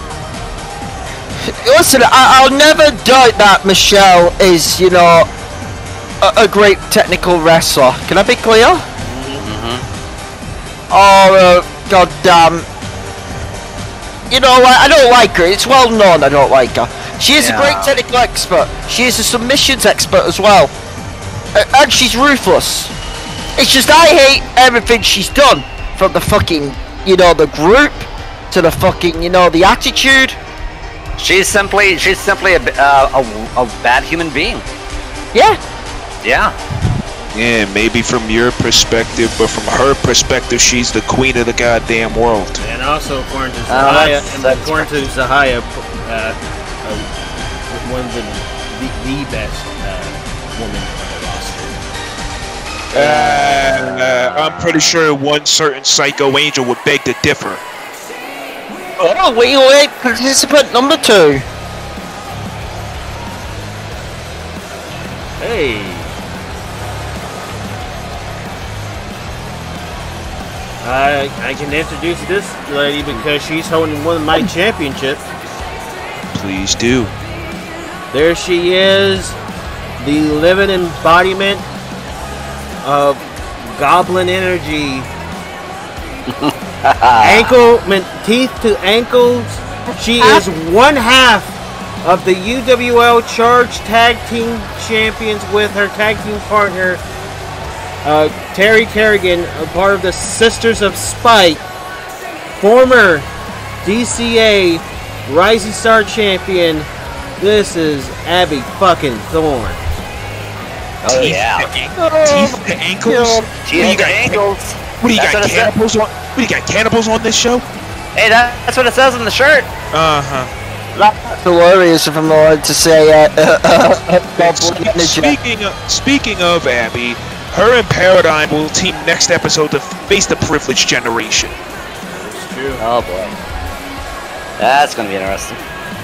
Listen, I, I'll never doubt that Michelle is, you know, a, a great technical wrestler. Can I be clear? Mm-hmm. Oh, uh, goddamn. You know, I, I don't like her. It's well known I don't like her. She is Yeah. a great technical expert. She is a submissions expert as well. Uh, and she's ruthless. It's just I hate everything she's done. From the fucking, you know, the group, to the fucking, you know, the attitude. She's simply, she's simply a, b- uh, a, a bad human being. Yeah. Yeah. Yeah, maybe from your perspective, but from her perspective, she's the queen of the goddamn world. And also, according to Oh, Zahaya, that's- and that's according to Zahaya, uh, uh, one of the, the, the best uh, woman on the roster. Uh, uh, I'm pretty sure one certain psycho angel would beg to differ. Oh, wait, wait, participant number two. Hey. I I can introduce this lady because she's holding one of my championships. Please do. There she is, the living embodiment of goblin energy. Ankle, man, teeth to ankles. She is one half of the U W L Charge Tag Team Champions with her tag team partner, uh, Terry Kerrigan, a part of the Sisters of Spite, former D C A Rising Star Champion. This is Abby fucking Thorn. Oh, yeah. Teeth to ankles? Teeth What do you to got? ankles. What do you That's got? what it said. Cannibals on? What do you got? Cannibals on this show? Hey, that, that's what it says on the shirt. Uh huh. That's hilarious if I'm allowed to say uh, uh, uh, goblin energy. Speaking of, speaking of Abby, her and Paradigm will team next episode to face the Privileged Generation. It's true. Oh boy. That's gonna be interesting.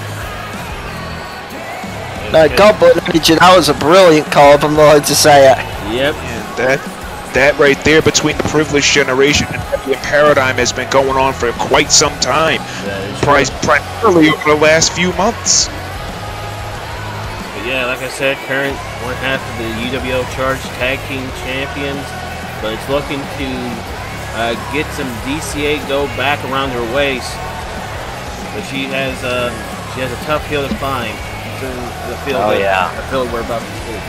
No, goblin energy, that was a brilliant call if I'm allowed to say it. Yep. And that, that right there between the Privileged Generation and Abby and Paradigm has been going on for quite some time. That is Pri- true. primarily over the last few months. But yeah, like I said, current one half of the U W L Charge Tag Team Champions, but it's looking to uh, get some D C A go back around her waist. But she has uh, she has a tough hill to climb. So the field Oh, that- yeah. the field we're about to see.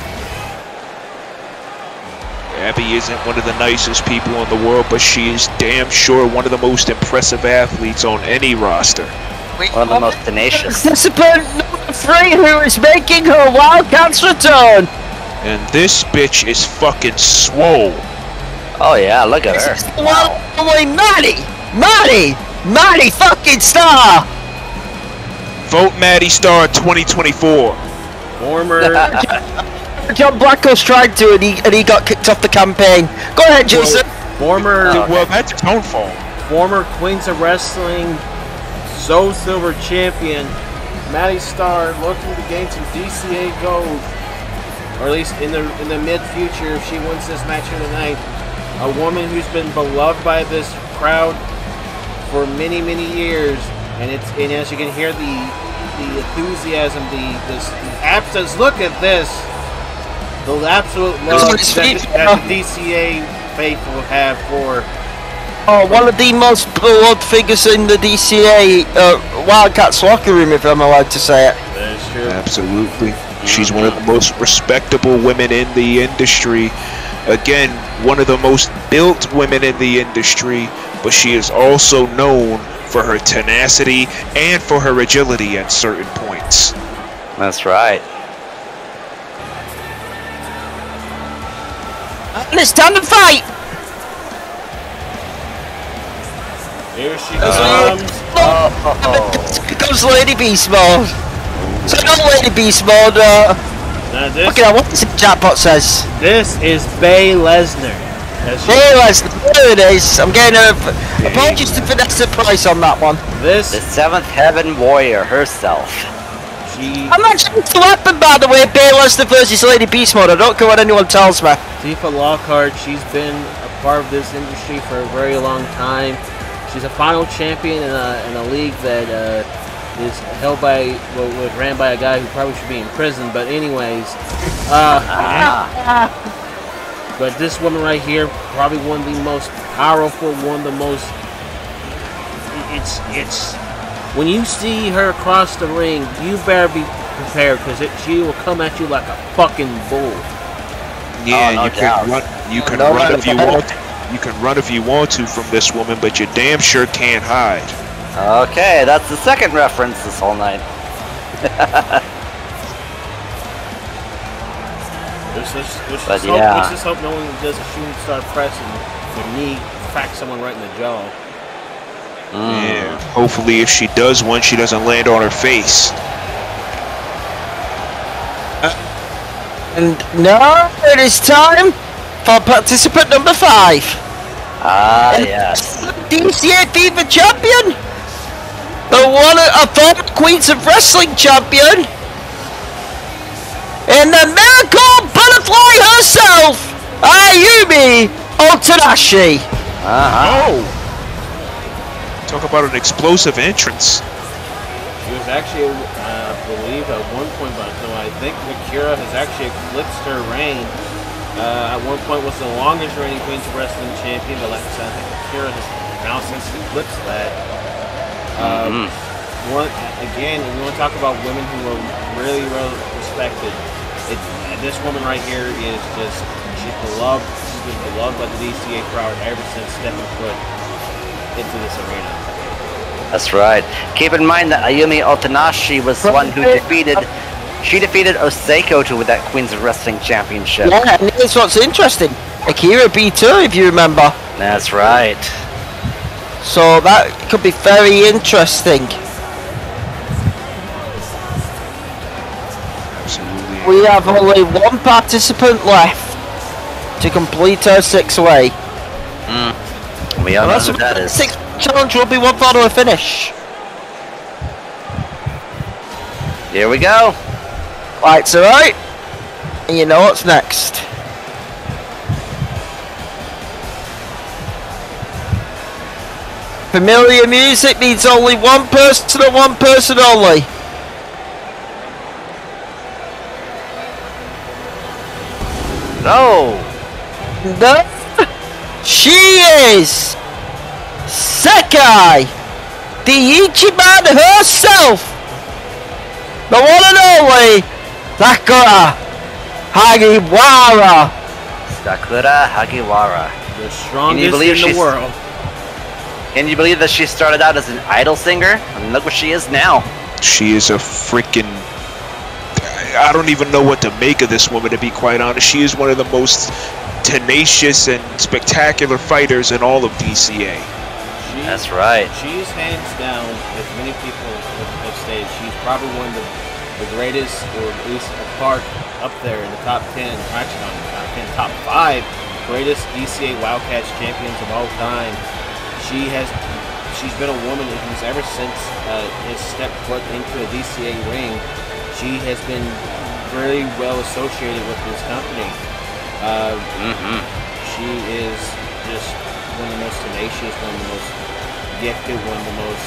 Abby isn't one of the nicest people in the world, but she is damn sure one of the most impressive athletes on any roster. One of the most tenacious. Participant number three who is making her Wildcats return. And this bitch is fucking swole. Oh yeah, look at This her. is the one and only Maddie! Maddie! Maddie fucking Star! Vote Maddie Star twenty twenty-four. Former John Blacko's tried to, and he and he got kicked off the campaign. Go ahead, Jason. Former, Uh, well, that's its own fault. former Queens of Wrestling Soul Silver champion Madison Star looking to gain some D C A gold, or at least in the in the mid future if she wins this match here tonight. A woman who's been beloved by this crowd for many many years, and it's and as you can hear the the enthusiasm, the this the absence. Look at this, the absolute love that, that the D C A faithful have for. Oh, one of the most beloved figures in the D C A uh, Wildcats locker room, if I'm allowed to say it. That's true. Absolutely. She's one of the most respectable women in the industry. Again, one of the most built women in the industry, but she is also known for her tenacity and for her agility at certain points. That's right. And it's time to fight! Here she comes. Oh, Here comes Lady Beast mode. So not Lady Beast mode, uh... Now this, look at that, what the chatbot says. this is Bay Lesnar. That's Hey, Leslie, there it is. I'm getting a... Apologies to Vanessa Price on that one. This, The seventh heaven warrior herself. she, I'm actually the weapon, by the way, Bay Lesnar versus Lady Beast mode. I don't care what anyone tells me. Tifa Lockhart, she's been a part of this industry for a very long time. She's a final champion in a, in a league that uh, is held by, well, was ran by a guy who probably should be in prison. But anyways, uh, but this woman right here, probably one of the most powerful, one of the most. It's it's when you see her across the ring, you better be prepared because she will come at you like a fucking bull. Yeah, Oh, no you doubt. can run. You can No run doubt. if you want. To. You can run if you want to from this woman, but you damn sure can't hide. Okay, that's the second reference this whole night. Let's just, let's But just hope, yeah. let's just hope no one does a shooting star press and the knee cracks someone right in the jaw. Yeah. Hopefully, if she does one, she doesn't land on her face. And now it is time for participant number five. Ah, yes. D C A FIFA champion. The one a former Queens of Wrestling champion. And the miracle butterfly herself, Ayumi Otonashi. Uh-huh. Oh! Talk about an explosive entrance. She was actually, uh, I believe, at one point, but no, I think Akira has actually eclipsed her reign. Uh, at one point was the longest reigning Queens of Wrestling champion, but like I said, I think Akira has now since eclipsed that. Um, Mm-hmm. one, again, if you want to talk about women who are really, really respected, it, this woman right here is just, she's beloved, she's been beloved by the D C A crowd ever since stepping foot into this arena. That's right. Keep in mind that Ayumi Otonashi was the one who defeated. She defeated Oseko to with that Queens of Wrestling Championship. Yeah, and here's what's interesting. Akira beat her, if you remember. That's right. So that could be very interesting. Absolutely. We have only one participant left to complete her six-way. Mm. We all know who that is. Six challenge will be one final to a finish. Here we go. Lights are right. And you know what's next. Familiar music needs only one person and one person only. No. No. She is Sekai, the Ichiban herself, the one and only Sakura Hagiwara. Sakura Hagiwara. The strongest believe in the she's- world. Can you believe that she started out as an idol singer? And look what she is now. She is a freaking. I don't even know what to make of this woman, to be quite honest. She is one of the most tenacious and spectacular fighters in all of D C A. She, That's right. She's hands down, as many people have have stated, she's probably one of the the greatest, or at least a part up there in the top ten, actually not in the top ten, top five greatest D C A Wildcats champions of all time. She has, she's been a woman who's ever since uh, has stepped foot into a D C A ring, she has been very well associated with this company. Uh, Mm-hmm. She is just one of the most tenacious, one of the most gifted, one of the most,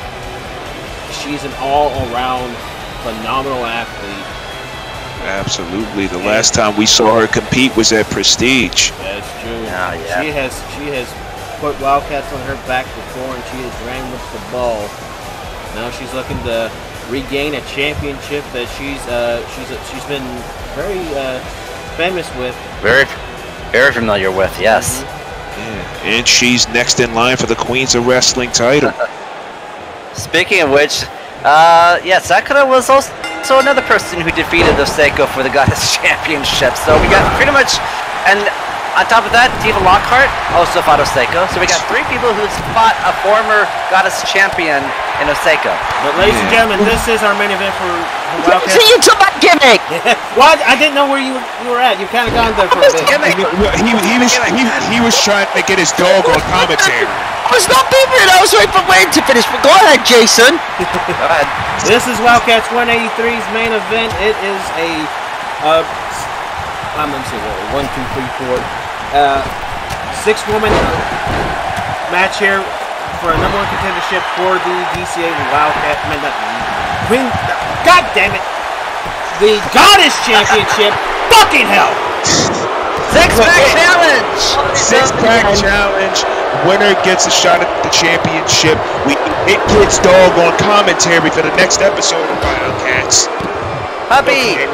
she's an all-around phenomenal athlete. Absolutely. The last time we saw her compete was at Prestige. That's true. Oh, yeah. She has she has put Wildcats on her back before, and she has ran with the ball. Now she's looking to regain a championship that she's uh she's she's been very uh, famous with. Very, very familiar with. Yes. Yeah. And she's next in line for the Queens of Wrestling title. Speaking of which, uh, yeah, Sakura was also another person who defeated Oseko for the Goddess Championship. So we got pretty much, and on top of that, Tifa Lockhart also fought Oseko. So we got three people who's fought a former Goddess Champion in Oseko. But ladies and gentlemen, this is our main event for Wildcats. See you to that gimmick! Well, I didn't know where you were, you were at. You kind of gone there for a bit. Gimmick. He, he, was, he, he was trying to get his dog on commentary. I was not being rude, I was waiting for Wayne to finish, but go ahead, Jason. Go ahead. This is Wildcats one eighty-three's main event. It is a, uh, I'm going to say what, one, two, three, four, uh, six-woman match here for a number one contendership for the D C A Wildcat, I mean, not Queen, God damn it, the Goddess Championship. Fucking hell! Six-pack challenge. Six-pack challenge. Winner gets a shot at the championship. We hit Kid's dog on commentary for the next episode of Wildcats. Puppy. Okay.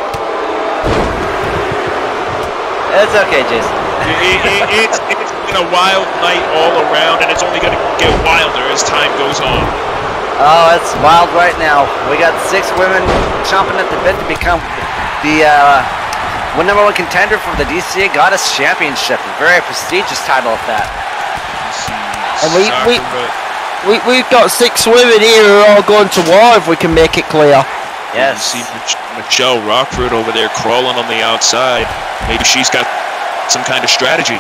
It's okay, Jason. It, it, it's, it's been a wild night all around, and it's only going to get wilder as time goes on. Oh, it's wild right now. We got six women chomping at the bit to become the uh, one number one contender for the D C A Goddess Championship. A very prestigious title at that. And we, we, we, we've got six women here who are all going to war if we can make it clear. Yes. You see Mich Michelle Rochefort over there crawling on the outside. Maybe she's got some kind of strategy.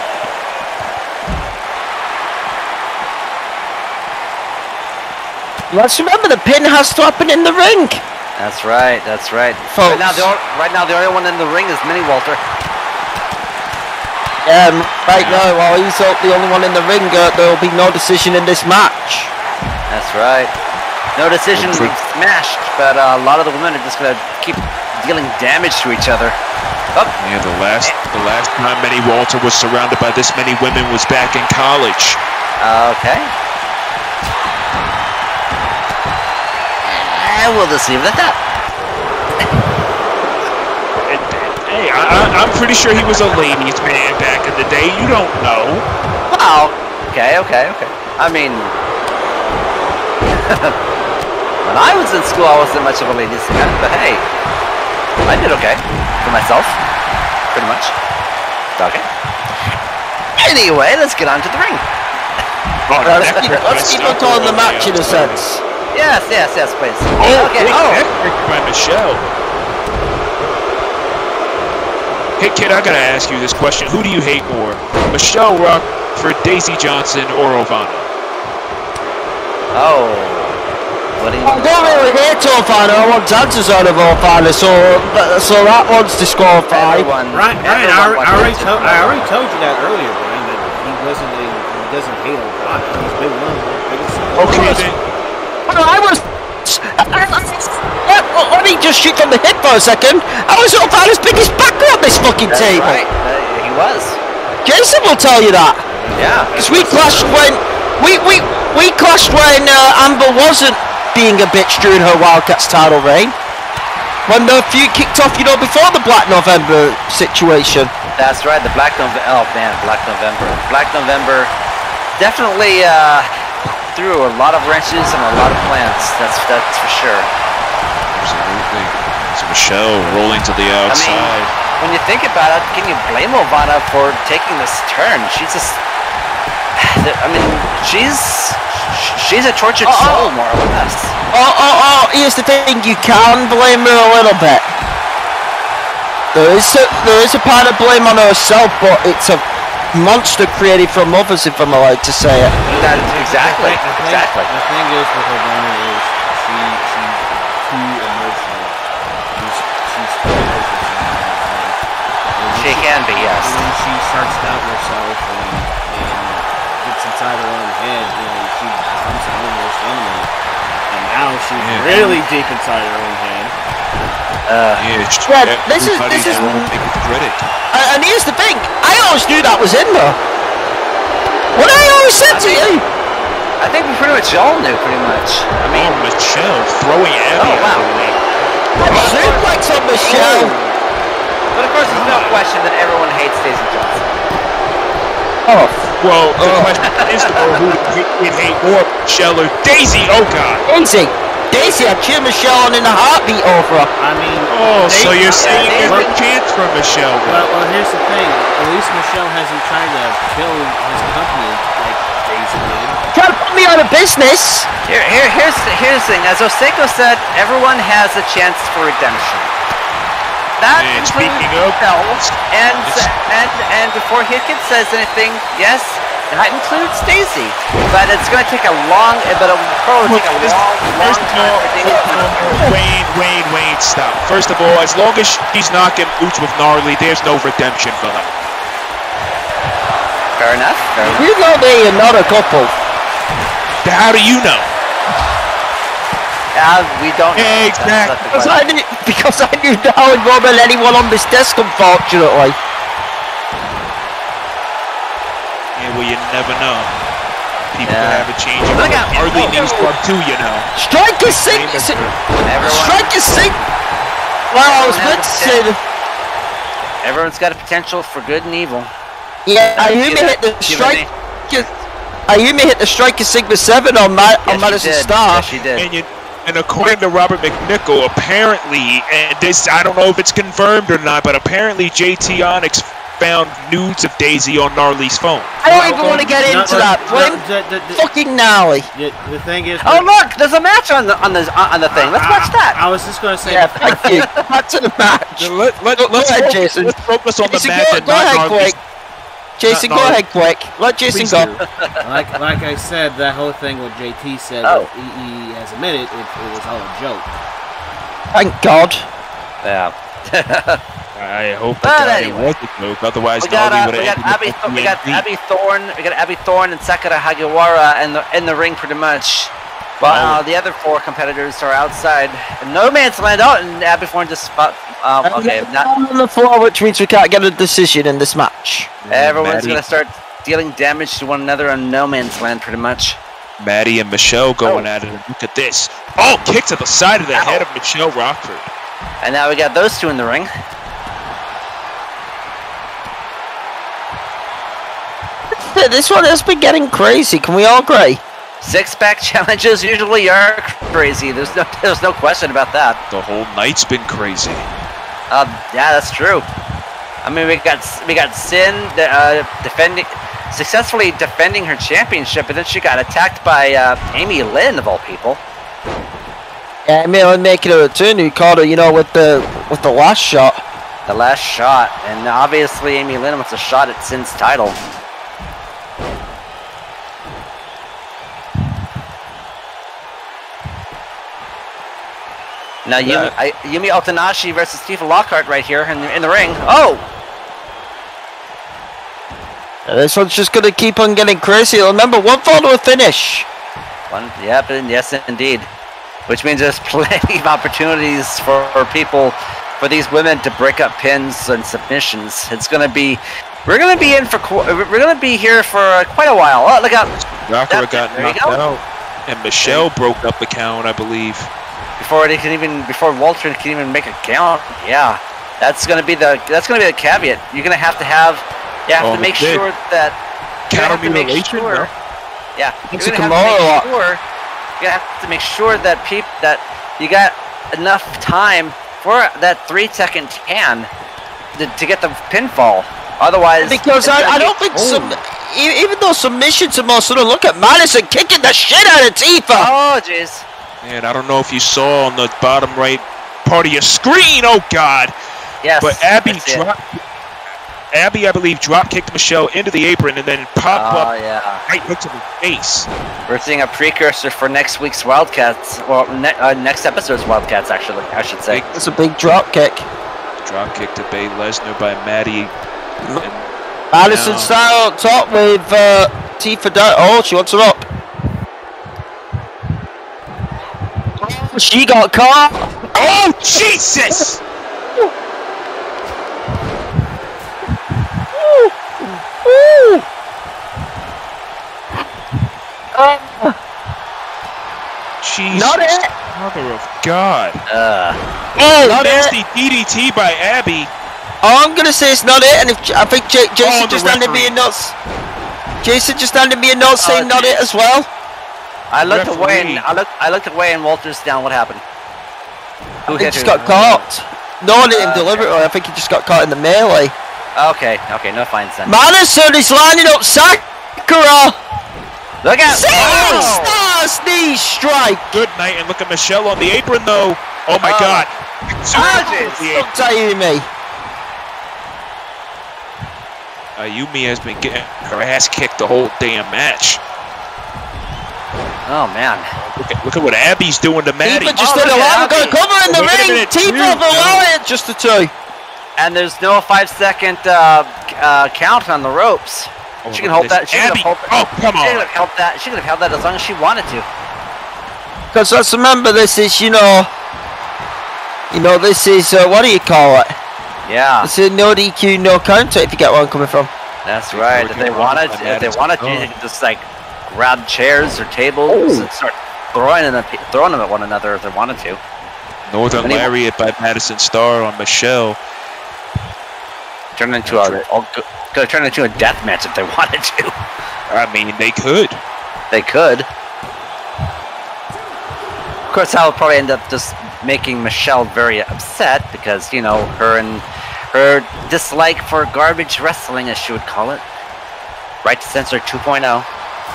Let's remember the pin has to happen in the ring. That's right. That's right. Folks. Right now, the only, right now, the only one in the ring is Mini Walter. Um, right now, while he's the only one in the ring, uh, there will be no decision in this match. That's right. No decision smashed, but uh, a lot of the women are just gonna keep dealing damage to each other. Oh. Yeah, the last the last time Mini Walter was surrounded by this many women was back in college. Okay. And we'll just leave it at that. Hey, I, I, I'm pretty sure he was a ladies' man back in the day. You don't know. Wow. Okay, okay, okay. I mean, when I was in school, I wasn't much of a ladies' man, but hey, I did okay for myself, pretty much. Okay. Anyway, let's get on to the ring. Oh, Let's keep, let's keep on calling the match in a sense. Yes, yes, yes, please. Oh, okay. quick Oh. effort by Michelle. Hey, kid, I gotta ask you this question. Who do you hate more? Michelle Rochefort, Daisy Johnson, or Ovanna? Oh. What do you I don't really hate Ovanna. I want answers out of Ovanna, so so that one's disqualified. Everyone, Right, right. I, everyone I, already wants told, to I already told you that earlier, Brian, that he wasn't a, he doesn't hate Ovanna. He's been one of the biggest. Okay, then. I was. Let me just shoot from the hip for a second. I was Ovanna's biggest backer on this fucking That's table. right. Uh, he was. Jason will tell you that. Yeah. Because we clashed when we we we clashed when uh, Amber wasn't being a bitch during her Wildcats title reign. When the feud kicked off, you know, before the Black November situation. That's right. The Black November. Oh man, Black November. Black November definitely uh, threw a lot of wrenches and a lot of plans. That's that's for sure. Absolutely. It's Michelle rolling to the outside. I mean, when you think about it, can you blame Ovanna for taking this turn? She's just. I mean, she's she's a tortured oh, soul, more or less. oh, oh, oh, here's the thing, you can blame her a little bit. There is a, there is a part of blame on herself, but it's a monster created from others, if I'm allowed to say it. That is exactly, The thing, exactly. The thing is with Ovanna is she she's too emotional. She's she's too emotional. And She can be, yes. When she starts doubting herself and, and gets inside her own head, you know, she becomes her own worst enemy. And now she's Yeah. really deep inside her own head. Uh, Yeah, it's Yeah, this is- everybody's this is- their own biggest critic. Uh, and here's the thing, I always knew that was in there. What I always said to you. I think we pretty much all knew, pretty much. I mean, Oh, Michelle throwing Abby Oh, wow. out of the way. Suplex on Michelle. but of course, there's no question that everyone hates Daisy Johnson. Oh, Well, the Oh. question is though, who would hate more, Michelle or Daisy? Oh God! Daisy. Daisy, I'd cheer Michelle on in a heartbeat over her. I mean, Oh, they- so you're saying they- there's a chance for Michelle? Well, well, here's the thing. At least Michelle hasn't tried to kill his company like Daisy did. Try to put me out of business. Here, here, here's, here's the thing. As Oseko said, everyone has a chance for redemption. That And includes speaking of- themselves. And, It's- and, and before Hickett says anything, yes, that includes Daisy. But it's going to take a long, but it'll probably take a First- long, long First of time all, for Daisy to Wayne, Wayne, Wayne, stop. First of all, as long as she's not getting boots with Gnarly, there's no redemption for her. Fair enough. Fair enough. You know they are not a couple. How do you know? Uh, we don't know. Exactly. That's- that's the Because question. I knew, because I knew now and more than anyone on this desk, unfortunately. Yeah, well, you never know. People Yeah. can have a change of Look out. Hardly Oh, News no. Club too, you know. Strike is sing. sing- Everyone, Strike is sing. Well, I was Everyone meant to has a say that. everyone's got a potential for good and evil. Yeah, Ayumi Give hit it- the give strike. it Ayumi hit the strike of Sigma Seven on Ma Yes, on she Madison did. Star. Yes, she did. And you, and according to Robert McNichol, apparently, and this I don't know if it's confirmed or not, but apparently J T Onyx found nudes of Daisy on Gnarly's phone. I don't even want to get No, into no, that. no, Blame the, the, the, fucking gnarly. the, the thing is, Oh look, there's a match on the on the on the thing. Let's watch that. I, I was just going to say, Yeah, thank you. Back to the match. Let, let, Go- let's, go ahead, focus, Jason. let's focus on the Jason, match go, and go not ahead, Gnarly's. quick. Jason, not go Gnarly. ahead, quick. Let Jason Please go. do. like like I said, that whole thing what J T said, Oh. what he, he has admitted, it, it was all a joke. Thank God. Yeah. I hope But that guy anyway. was a joke. Otherwise, We got Gnarly uh, would we have got ended Abby up Th- we with got D M D. Abby Thorn we got Abby Thorn and Sakura Hagiwara in the in the ring pretty much. But uh, the other four competitors are outside. No man's land out, and Abby Thorn just spot. Um, okay, not on the floor, which means we can't get a decision in this match. everyone's Maddie. gonna start dealing damage to one another on no man's land pretty much. Maddie and Michelle going Oh. at it. And look at this. Oh, kick to the side of the Ow. head of Michelle Rochefort. And now we got those two in the ring. This one has been getting crazy. Can we all agree? Six-pack challenges usually are crazy. There's no there's no question about that. The whole night's been crazy. Uh, yeah, that's true. I mean, we got we got Sin uh, defending, successfully defending her championship, and then she got attacked by uh, Amy Lynn of all people. Yeah, Emily making a return. Who caught her, you know, with the with the last shot. The last shot, and obviously Amy Lynn wants a shot at Sin's title. Now Yumi, I, Yumi Otonashi versus Tifa Lockhart right here in the, in the ring. Oh! Uh, This one's just gonna keep on getting crazy. Remember, one fall to a finish. One, yep, and yes, indeed. Which means there's plenty of opportunities for, for people, for these women to break up pins and submissions. It's gonna be, we're gonna be in for, qu- we're gonna be here for uh, quite a while. Oh, look out! Rochefort Yep, got there you knocked go. out. And Michelle broke up the count, I believe. Before they can even, before Walter can even make a count. Yeah, that's gonna be the, that's gonna be the caveat. You're gonna have to have, you have Oh, to make did. sure that, you're gonna have to make Counter sure. mutilation, Yeah, It's you're a gonna have to Kimura. make sure. You have to make sure that peop that you got enough time for that three-second tan to, to get the pinfall. Otherwise, Because it's I, gonna I be- don't think Oh. some, e- even though submissions are more sort of look at Madison kicking the shit out of Tifa. Oh jeez. And I don't know if you saw on the bottom right part of your screen. Oh God! Yes. But Abby dropped. Abby, I believe, drop kicked Michelle into the apron and then popped oh, up yeah. right hook to the face. We're seeing a precursor for next week's Wildcats, well, ne uh, next episode's Wildcats, actually, I should say. It's a big drop kick. Drop kick to Bay Lesnar by Maddie. Madison Star up top with uh, Tifa down. Oh, she wants her up. Oh, she got caught. Oh, Jesus! Uh, Jesus. Not it. Mother of God. Uh, oh, not nasty it. D D T by Abby. Oh, I'm gonna say it's not it, and if I think J Jason Oh, just the handed me a referee. note. Jason just handed me a note Oh, saying not it as well. I looked Referee. away and I looked I looked away and Walter's down. What happened? Who He hit just who? got caught. No one hit him Uh, deliberately. I think he just got caught in the melee. Okay, okay, no fine then. Madison is lining up Sakura. Look out! Six Oh! stars knee strike. Good night, and look at Michelle on the apron, though. Oh my Oh. God! Look, Ayumi. Ayumi has been getting her ass kicked the whole damn match. Oh man! Look at, look at what Abby's doing to Maddie. Tifa just Oh, did a look at lot. Got a Abby. cover in the Wait a ring. minute, Tifa two. below it. Just a two. And there's no five second uh, uh, count on the ropes. Oh, She can look hold at that. this. She could Abby. have held, Oh, come she could on. have held that. She could have held that as long as she wanted to. Because let's remember, this is, you know, you know, this is uh, what do you call it? Yeah, It's a no D Q, no counter. If you get where I'm coming from. that's right. If they wanted, if they wanted, to, you could just like grab chairs or tables and start throwing them, at, throwing them at one another if they wanted to. Northern Anyone- Lariat by Madison Star on Michelle. Turn into a, could have turned into a death match if they wanted to. I mean, they could. They could. Of course, that would probably end up just making Michelle very upset because, you know, her and her dislike for garbage wrestling, as she would call it. Right to Censor two point oh.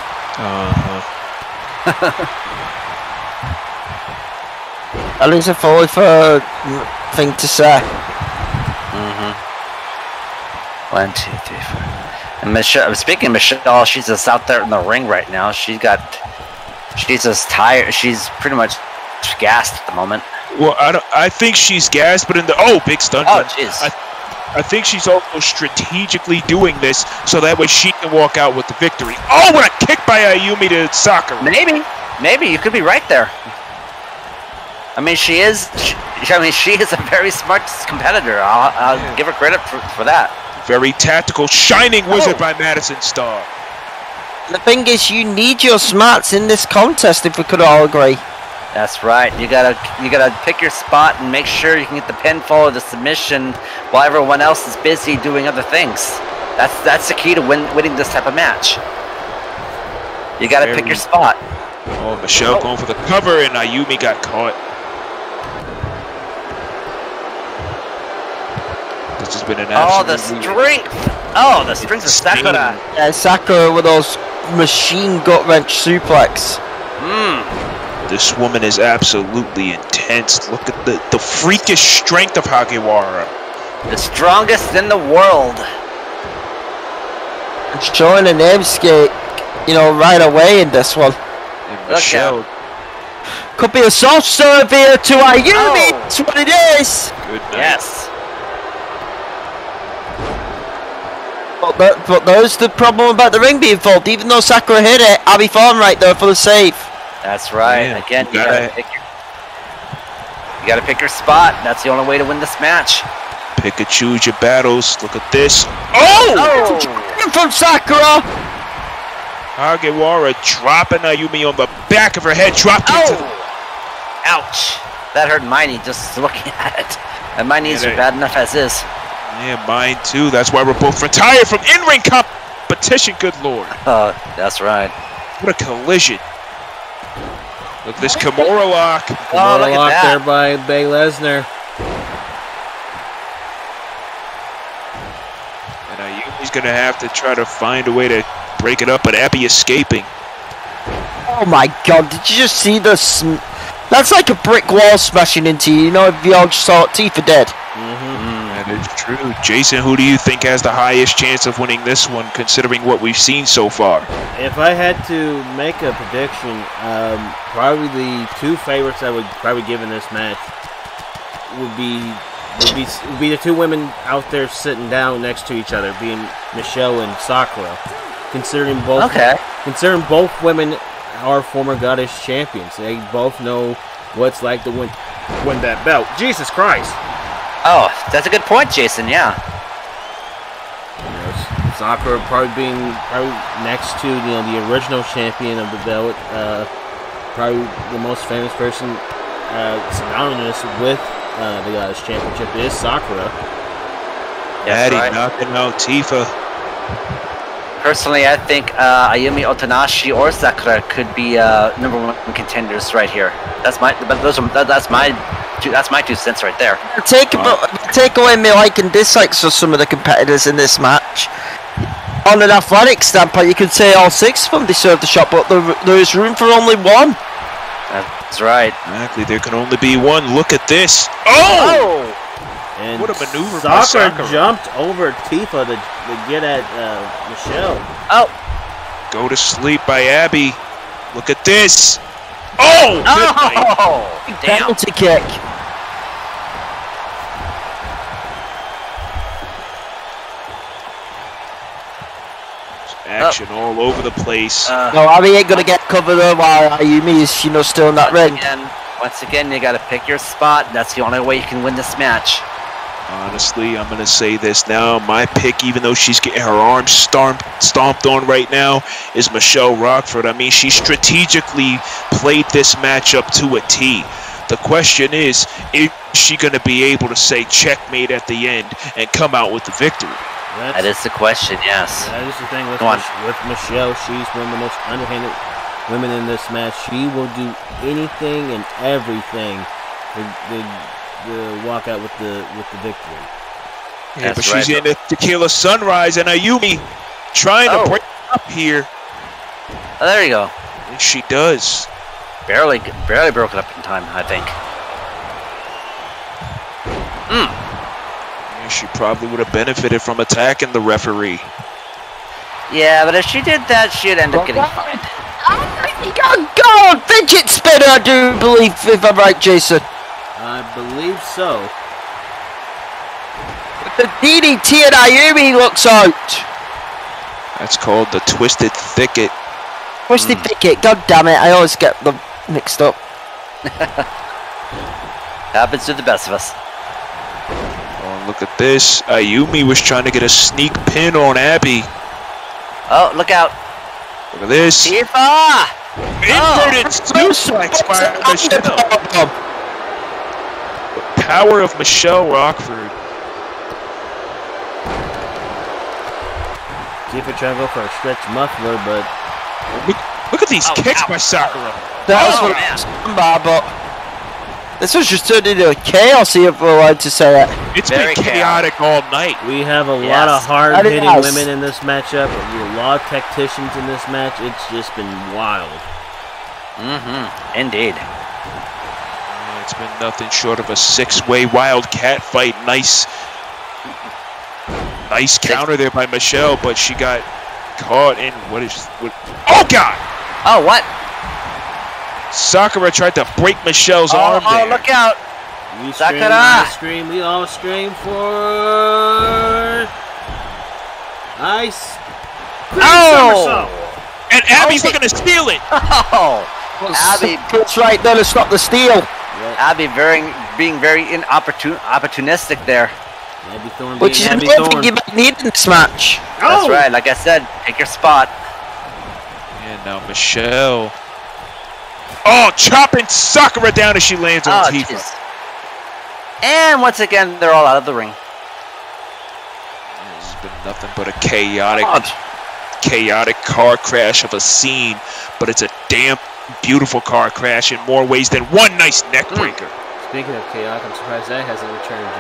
Uh-huh. At least a fully for thing to say. Mm-hmm. One, two, three, four. And Michelle, speaking of Michelle, she's just out there in the ring right now. She's got, she's just tired. She's pretty much gassed at the moment. Well, I don't. I think she's gassed, but in the oh, big stun. Oh, gun. jeez. I, I think she's also strategically doing this so that way she can walk out with the victory. Oh, what a kick by Ayumi to Sakura. Maybe, maybe you could be right there. I mean, she is. She, I mean, she is a very smart competitor. I'll, I'll give her credit for, for that. Very tactical, shining wizard Oh. by Madison Star. The thing is, you need your smarts in this contest. If we could all agree. That's right. You gotta, you gotta pick your spot and make sure you can get the pinfall or the submission while everyone else is busy doing other things. That's that's the key to win, winning this type of match. You gotta Very- pick your spot. Oh, Michelle Oh. going for the cover, and Ayumi got caught. This has been an Oh, the absolutely- strength! Oh, the strength of Sakura. Yeah, Sakura with those machine gut wrench suplex. Mmm. This woman is absolutely intense. Look at the, the freakish strength of Hagiwara. The strongest in the world. And showing a namesake, you know, right away in this one. And Look Michelle, Could be a soft serve here to Ayumi. Oh. That's what it is. good night. Yes. But, that, but there's the problem about the ring being involved. Even though Sakura hit it, Abby Thorn right there for the save. That's right. Yeah, Again, you you gotta, gotta- pick your, you gotta pick your spot. That's the only way to win this match. Pick and choose your battles. Look at this. Oh! Oh! From Sakura. Hagiwara dropping Ayumi on the back of her head. Drop kick to the... Oh! Ouch! That hurt my knee just looking at it. And my knees Yeah, are bad enough as is. Yeah, mine too. That's why we're both retired from in-ring competition. Good lord. Uh, that's right. What a collision. Look at this Kimura lock. Oh, look at Lock that. there by Bay Lesnar. And Ayumi's going to have to try to find a way to break it up, but Abby escaping. Oh my God! Did you just see the sm That's like a brick wall smashing into you, you know, if you all just saw what Tifa did. Mm-hmm. That is true. Jason, who do you think has the highest chance of winning this one, considering what we've seen so far? If I had to make a prediction, um, probably the two favorites I would probably give in this match would be would be would be the two women out there sitting down next to each other, being Michelle and Sakura. Considering both, Okay. considering both women are former goddess champions, they both know what's like to win win that belt. Jesus Christ! Oh, that's a good point, Jason. Yeah. You know, Sakura probably being probably next to you know the original champion of the belt, uh, probably the most famous person uh, synonymous with uh, the goddess championship is Sakura. Daddy right. knocking out Tifa. Personally, I think uh, Ayumi Otonashi or Sakura could be uh, number one contenders right here. That's my, but those are, that, that's my, two, that's my two cents right there. Take, take away my like and dislikes for some of the competitors in this match. On an athletic standpoint, you could say all six of them deserve the shot, but there, there is room for only one. That's right. Exactly, there can only be one. Look at this. Oh! Oh! And What a maneuver by Sakura Sakura. jumped over Tifa to, to get at uh, Michelle. Oh! Go to sleep by Abby. Look at this. Oh! Good night. Oh! Damn. Penalty kick. Action all over the place. Uh, No, Abby ain't gonna get covered up while Ayumi is, you know, still in that once ring. again, once again, you gotta pick your spot. That's the only way you can win this match. Honestly, I'm going to say this now. My pick, even though she's getting her arms stomped, stomped on right now, is Michelle Rochefort. I mean, she strategically played this matchup to a T. The question is, is she going to be able to say checkmate at the end and come out with the victory? That's, That is the question, yes. that is the thing with, Go on. Mich- with Michelle. She's one of the most underhanded women in this match. She will do anything and everything to, to, to walk out with the with the victory. Yeah, That's but she's right. in the Tequila Sunrise, and Ayumi trying Oh. to break up here. Oh, there you go. And she does. Barely, barely broke it up in time, I think. Mm. Yeah, she probably would have benefited from attacking the referee. Yeah, but if she did that, she'd end up getting fined. Go, go, fidget spinner, I do believe, if I'm right, Jason. I believe so. The D D T and Ayumi looks out. That's called the Twisted Thicket. Twisted Thicket, god damn it, I always get them mixed up. Happens to the best of us. Oh, look at this. Ayumi was trying to get a sneak pin on Abby. Oh, look out. Look at this. Tifa! Inverted suplex by Michelle. The power of Michelle Rochefort. Tifa trying to go for a stretch muffler, but Look, look at these Oh, kicks ow. by Sakura. That was Oh, what man. I was talking about, but this was just turned into a chaos, if we're allowed to say it. It's Very been chaotic all night. we have a Yes. lot of That is hard-hitting nice. women in this matchup. A lot of tacticians in this match. It's just been wild. Mm-hmm. Indeed. Yeah, it's been nothing short of a six-way Wildcat fight. Nice, nice counter there by Michelle, but she got caught in what is what? Oh God! Oh, what? Sakura tried to break Michelle's Oh, arm oh, there. look out. We scream, Sakura! we scream, we all scream for ice cream somersault. Oh! And Abby's looking to steal it. Oh! Abby, That's right there to stop the steal. Abby very, being very inopportun opportunistic there. Abby Thorn Which being is Abby another Thorn. thing you might need in this match. That's Oh! right. Like I said, pick your spot. And now Michelle. Oh, chopping Sakura down as she lands on Oh, Tifa. jeez. And once again, they're all out of the ring. It's been nothing but a chaotic, God. chaotic car crash of a scene, but it's a damn beautiful car crash in more ways than one nice neck breaker. Speaking of chaotic, I'm surprised that hasn't returned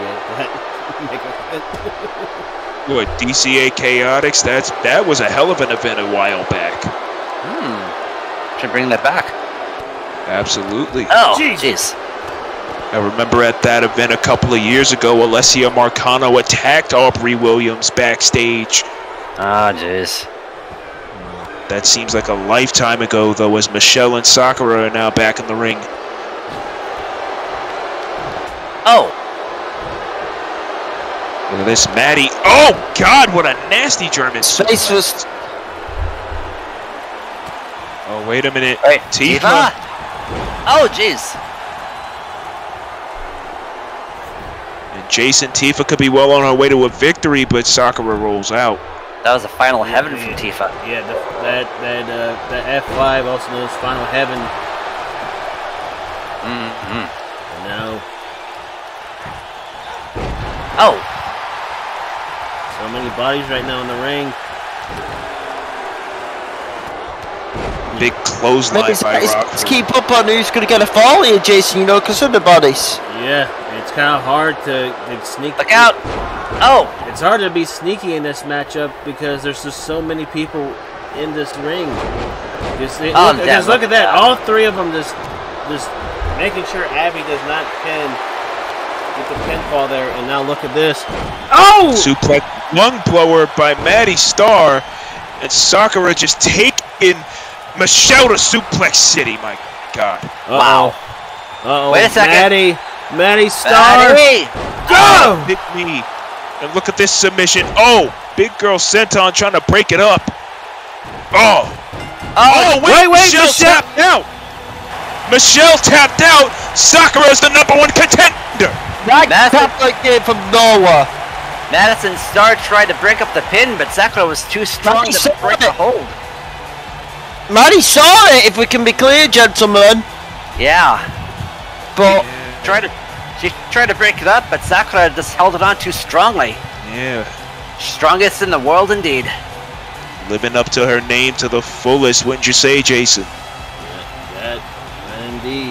yet. What, D C A Chaotix? That's that was a hell of an event a while back. Hmm. Should bring that back. Absolutely. Oh, Jeez. jeez. I remember at that event a couple of years ago, Alessia Marcano attacked Aubrey Williams backstage. Ah, jeez. That seems like a lifetime ago, though, as Michelle and Sakura are now back in the ring. Oh. Look at this, Maddie. Oh, God, what a nasty German Space suplex. was. Oh, wait a minute. Wait, Tifa. Tifa? Oh, jeez. And Jason, Tifa could be well on her way to a victory, but Sakura rolls out. That was a final heaven from Tifa. Yeah, the, that that uh, the F five, also known as Final Heaven. Mm-hmm. No. Oh. So many bodies right now in the ring. Big clothesline Let's, by let's, Rockford. let's keep up on who's going to get a fall here, Jason, you know, because of the bodies. Yeah, it's kind of hard to, to sneak. Look out. Oh. It's hard to be sneaky in this matchup because there's just so many people in this ring. Just, Oh, look, damn, just look look at that. at that. All three of them just, just making sure Abby does not pin with the pinfall there. And now look at this. Oh! Suplex lung blower by Maddie Star, and Sakura just taking Michelle to Suplex City. My God. Uh-oh. Wow. Uh-oh. Wait a second. Maddie. Maddie Star. Maddie. Go! Big knee. And look at this submission. Oh, big girl senton trying to break it up. Oh. Oh, Oh, wait, wait, wait, Michelle, Michelle. tapped out. Michelle tapped out. Sakura is the number one contender. That Madison- tap like came from nowhere. Madison Star tried to break up the pin, but Sakura was too strong Maddie to saw break the it. hold. Maddie saw it, if we can be clear, gentlemen. Yeah. But Tried to, she tried to break it up, but Sakura just held it on too strongly. Yeah. Strongest in the world, indeed. Living up to her name to the fullest, wouldn't you say, Jason? That, that indeed.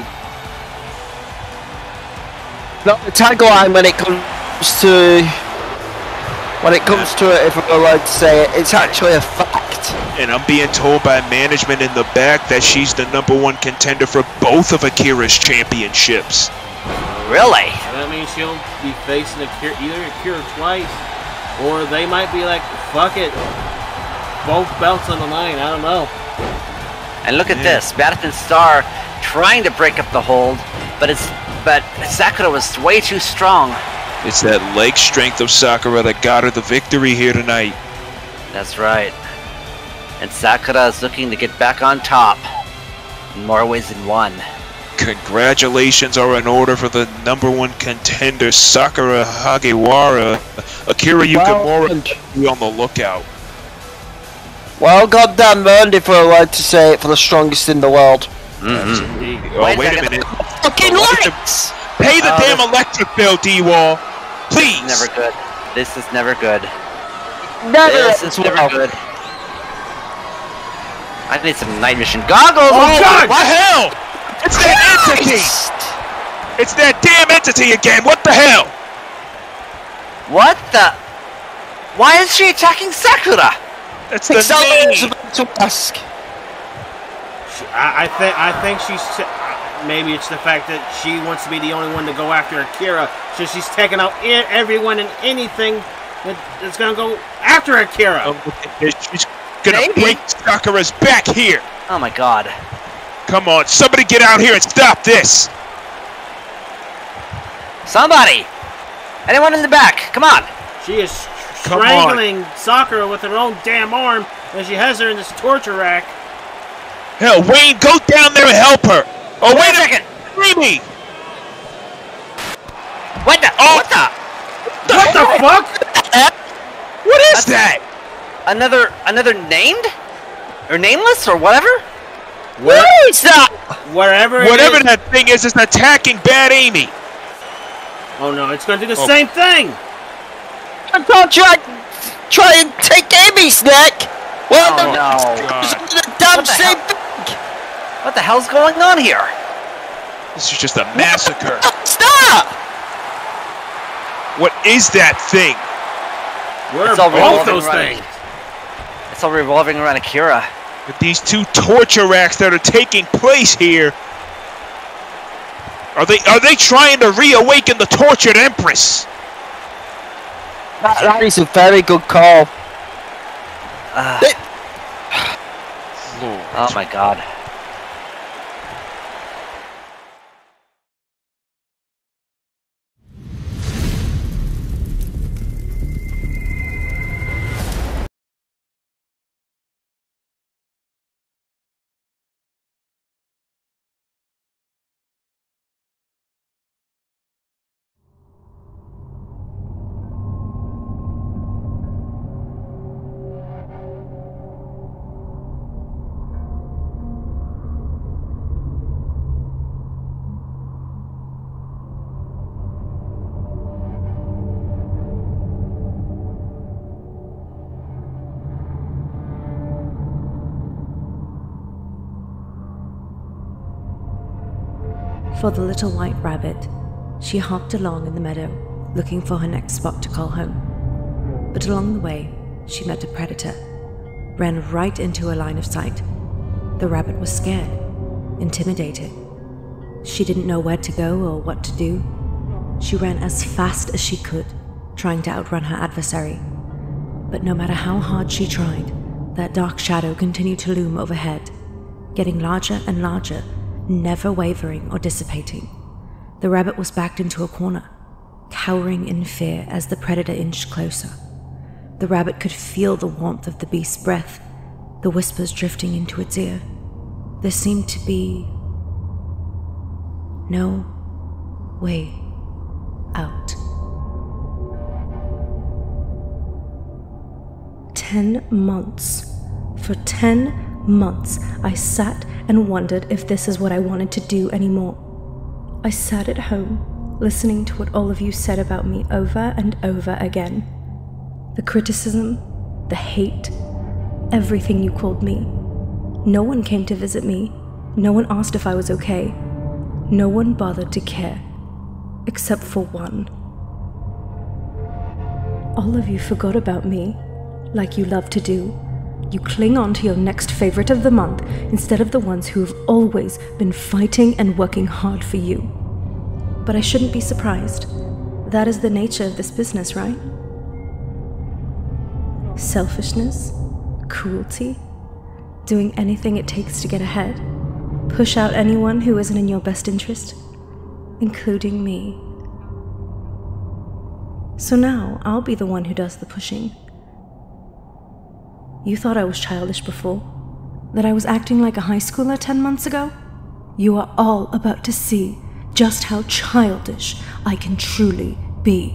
not the tagline when it comes to when it comes to it, if I'm allowed to say it, it's actually a fact. And I'm being told by management in the back that she's the number one contender for both of Akira's championships. Really? That means she'll be facing Akira, either Akira twice, or they might be like, fuck it, both belts on the line. I don't know. And look at Yeah. this, Madison Star trying to break up the hold, but it's but Sakura was way too strong. It's that leg strength of Sakura that got her the victory here tonight. That's right. And Sakura is looking to get back on top in more ways than one. Congratulations are in order for the number one contender, Sakura Hagiwara. Akira Yukimura, be on the lookout. Well, goddamn earned, if we're allowed to say it, for the strongest in the world. Indeed. Oh, Wait a wait a second. minute. Fucking Oh, wait a- lights! Pay the Oh, damn this- electric bill, D-Wall. Please. Never good. This is never good. Never This is never good. I need some night vision goggles. Oh, God! what the hell? It's that entity! It's that damn entity again. What the hell? What the? Why is she attacking Sakura? That's the It's all I was name. about to ask. She- I, I think I think she's maybe it's the fact that she wants to be the only one to go after Akira, so she's taking out e- everyone and anything that, that's gonna go after Akira. Oh, she's gonna Maybe. break Sakura's back here. Oh my god. Come on, somebody get out here and stop this. Somebody! Anyone in the back? Come on! She is Come strangling Sakura with her own damn arm, and she has her in this torture rack. Hell, Wayne, go down there and help her. Oh, Wait wait a second! Amy. What the? Oh. What the? What the fuck? What is that? Another another named? Or nameless or whatever? What is that? Wherever it Whatever is- that thing is, is attacking Bad Amy. Oh no, it's gonna do the Oh. same thing. I'm gonna try, try and take Amy's neck. Well, Oh, the, no. God. the damn What the same hell? thing. What the hell's going on here? This is just a massacre. Stop! What is that thing? We're It's all both revolving those around- things. It's all revolving around Akira. With these two torture racks that are taking place here, Are they are they trying to reawaken the tortured Empress? That, that is a very good call. Uh, They- oh my god. For the little white rabbit, she hopped along in the meadow, looking for her next spot to call home. But along the way, she met a predator, ran right into her line of sight. The rabbit was scared, intimidated. She didn't know where to go or what to do. She ran as fast as she could, trying to outrun her adversary. But no matter how hard she tried, that dark shadow continued to loom overhead, getting larger and larger, never wavering or dissipating. The rabbit was backed into a corner, cowering in fear as the predator inched closer. The rabbit could feel the warmth of the beast's breath, the whispers drifting into its ear. There seemed to be no way out. Ten months. For ten months, I sat and wondered if this is what I wanted to do anymore. I sat at home, listening to what all of you said about me over and over again. The criticism, the hate, everything you called me. No one came to visit me. No one asked if I was okay. No one bothered to care, except for one. All of you forgot about me, like you love to do. You cling on to your next favorite of the month instead of the ones who have always been fighting and working hard for you. But I shouldn't be surprised. That is the nature of this business, right? Selfishness, cruelty, doing anything it takes to get ahead, push out anyone who isn't in your best interest, including me. So now I'll be the one who does the pushing. You thought I was childish before? That I was acting like a high schooler ten months ago? You are all about to see just how childish I can truly be.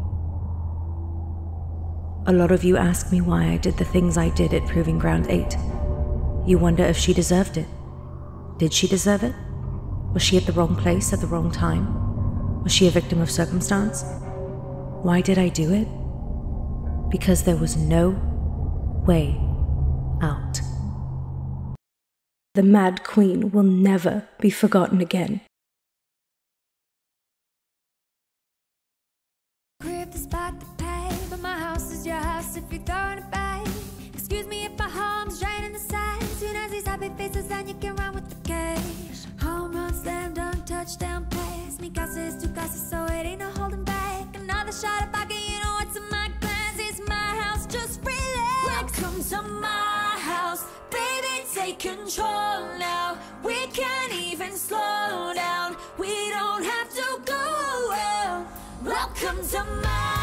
A lot of you ask me why I did the things I did at Proving Ground eight. You wonder if she deserved it. Did she deserve it? Was she at the wrong place at the wrong time? Was she a victim of circumstance? Why did I do it? Because there was no way out. The Mad Queen will never be forgotten again. Crib the spot to pay, but my house is your house if you're throwing it back. Excuse me if my home's draining the side. Soon as these happy faces, then you can run with the cash. Home run, slam dunk, touchdown pass. Mi casa is tu casa, so it ain't no holding back. Another shot of vodka, you know what's in my glass. It's my house, just relax. Welcome to my house, baby, take control now. We can't even slow down. We don't have to go out. Welcome to my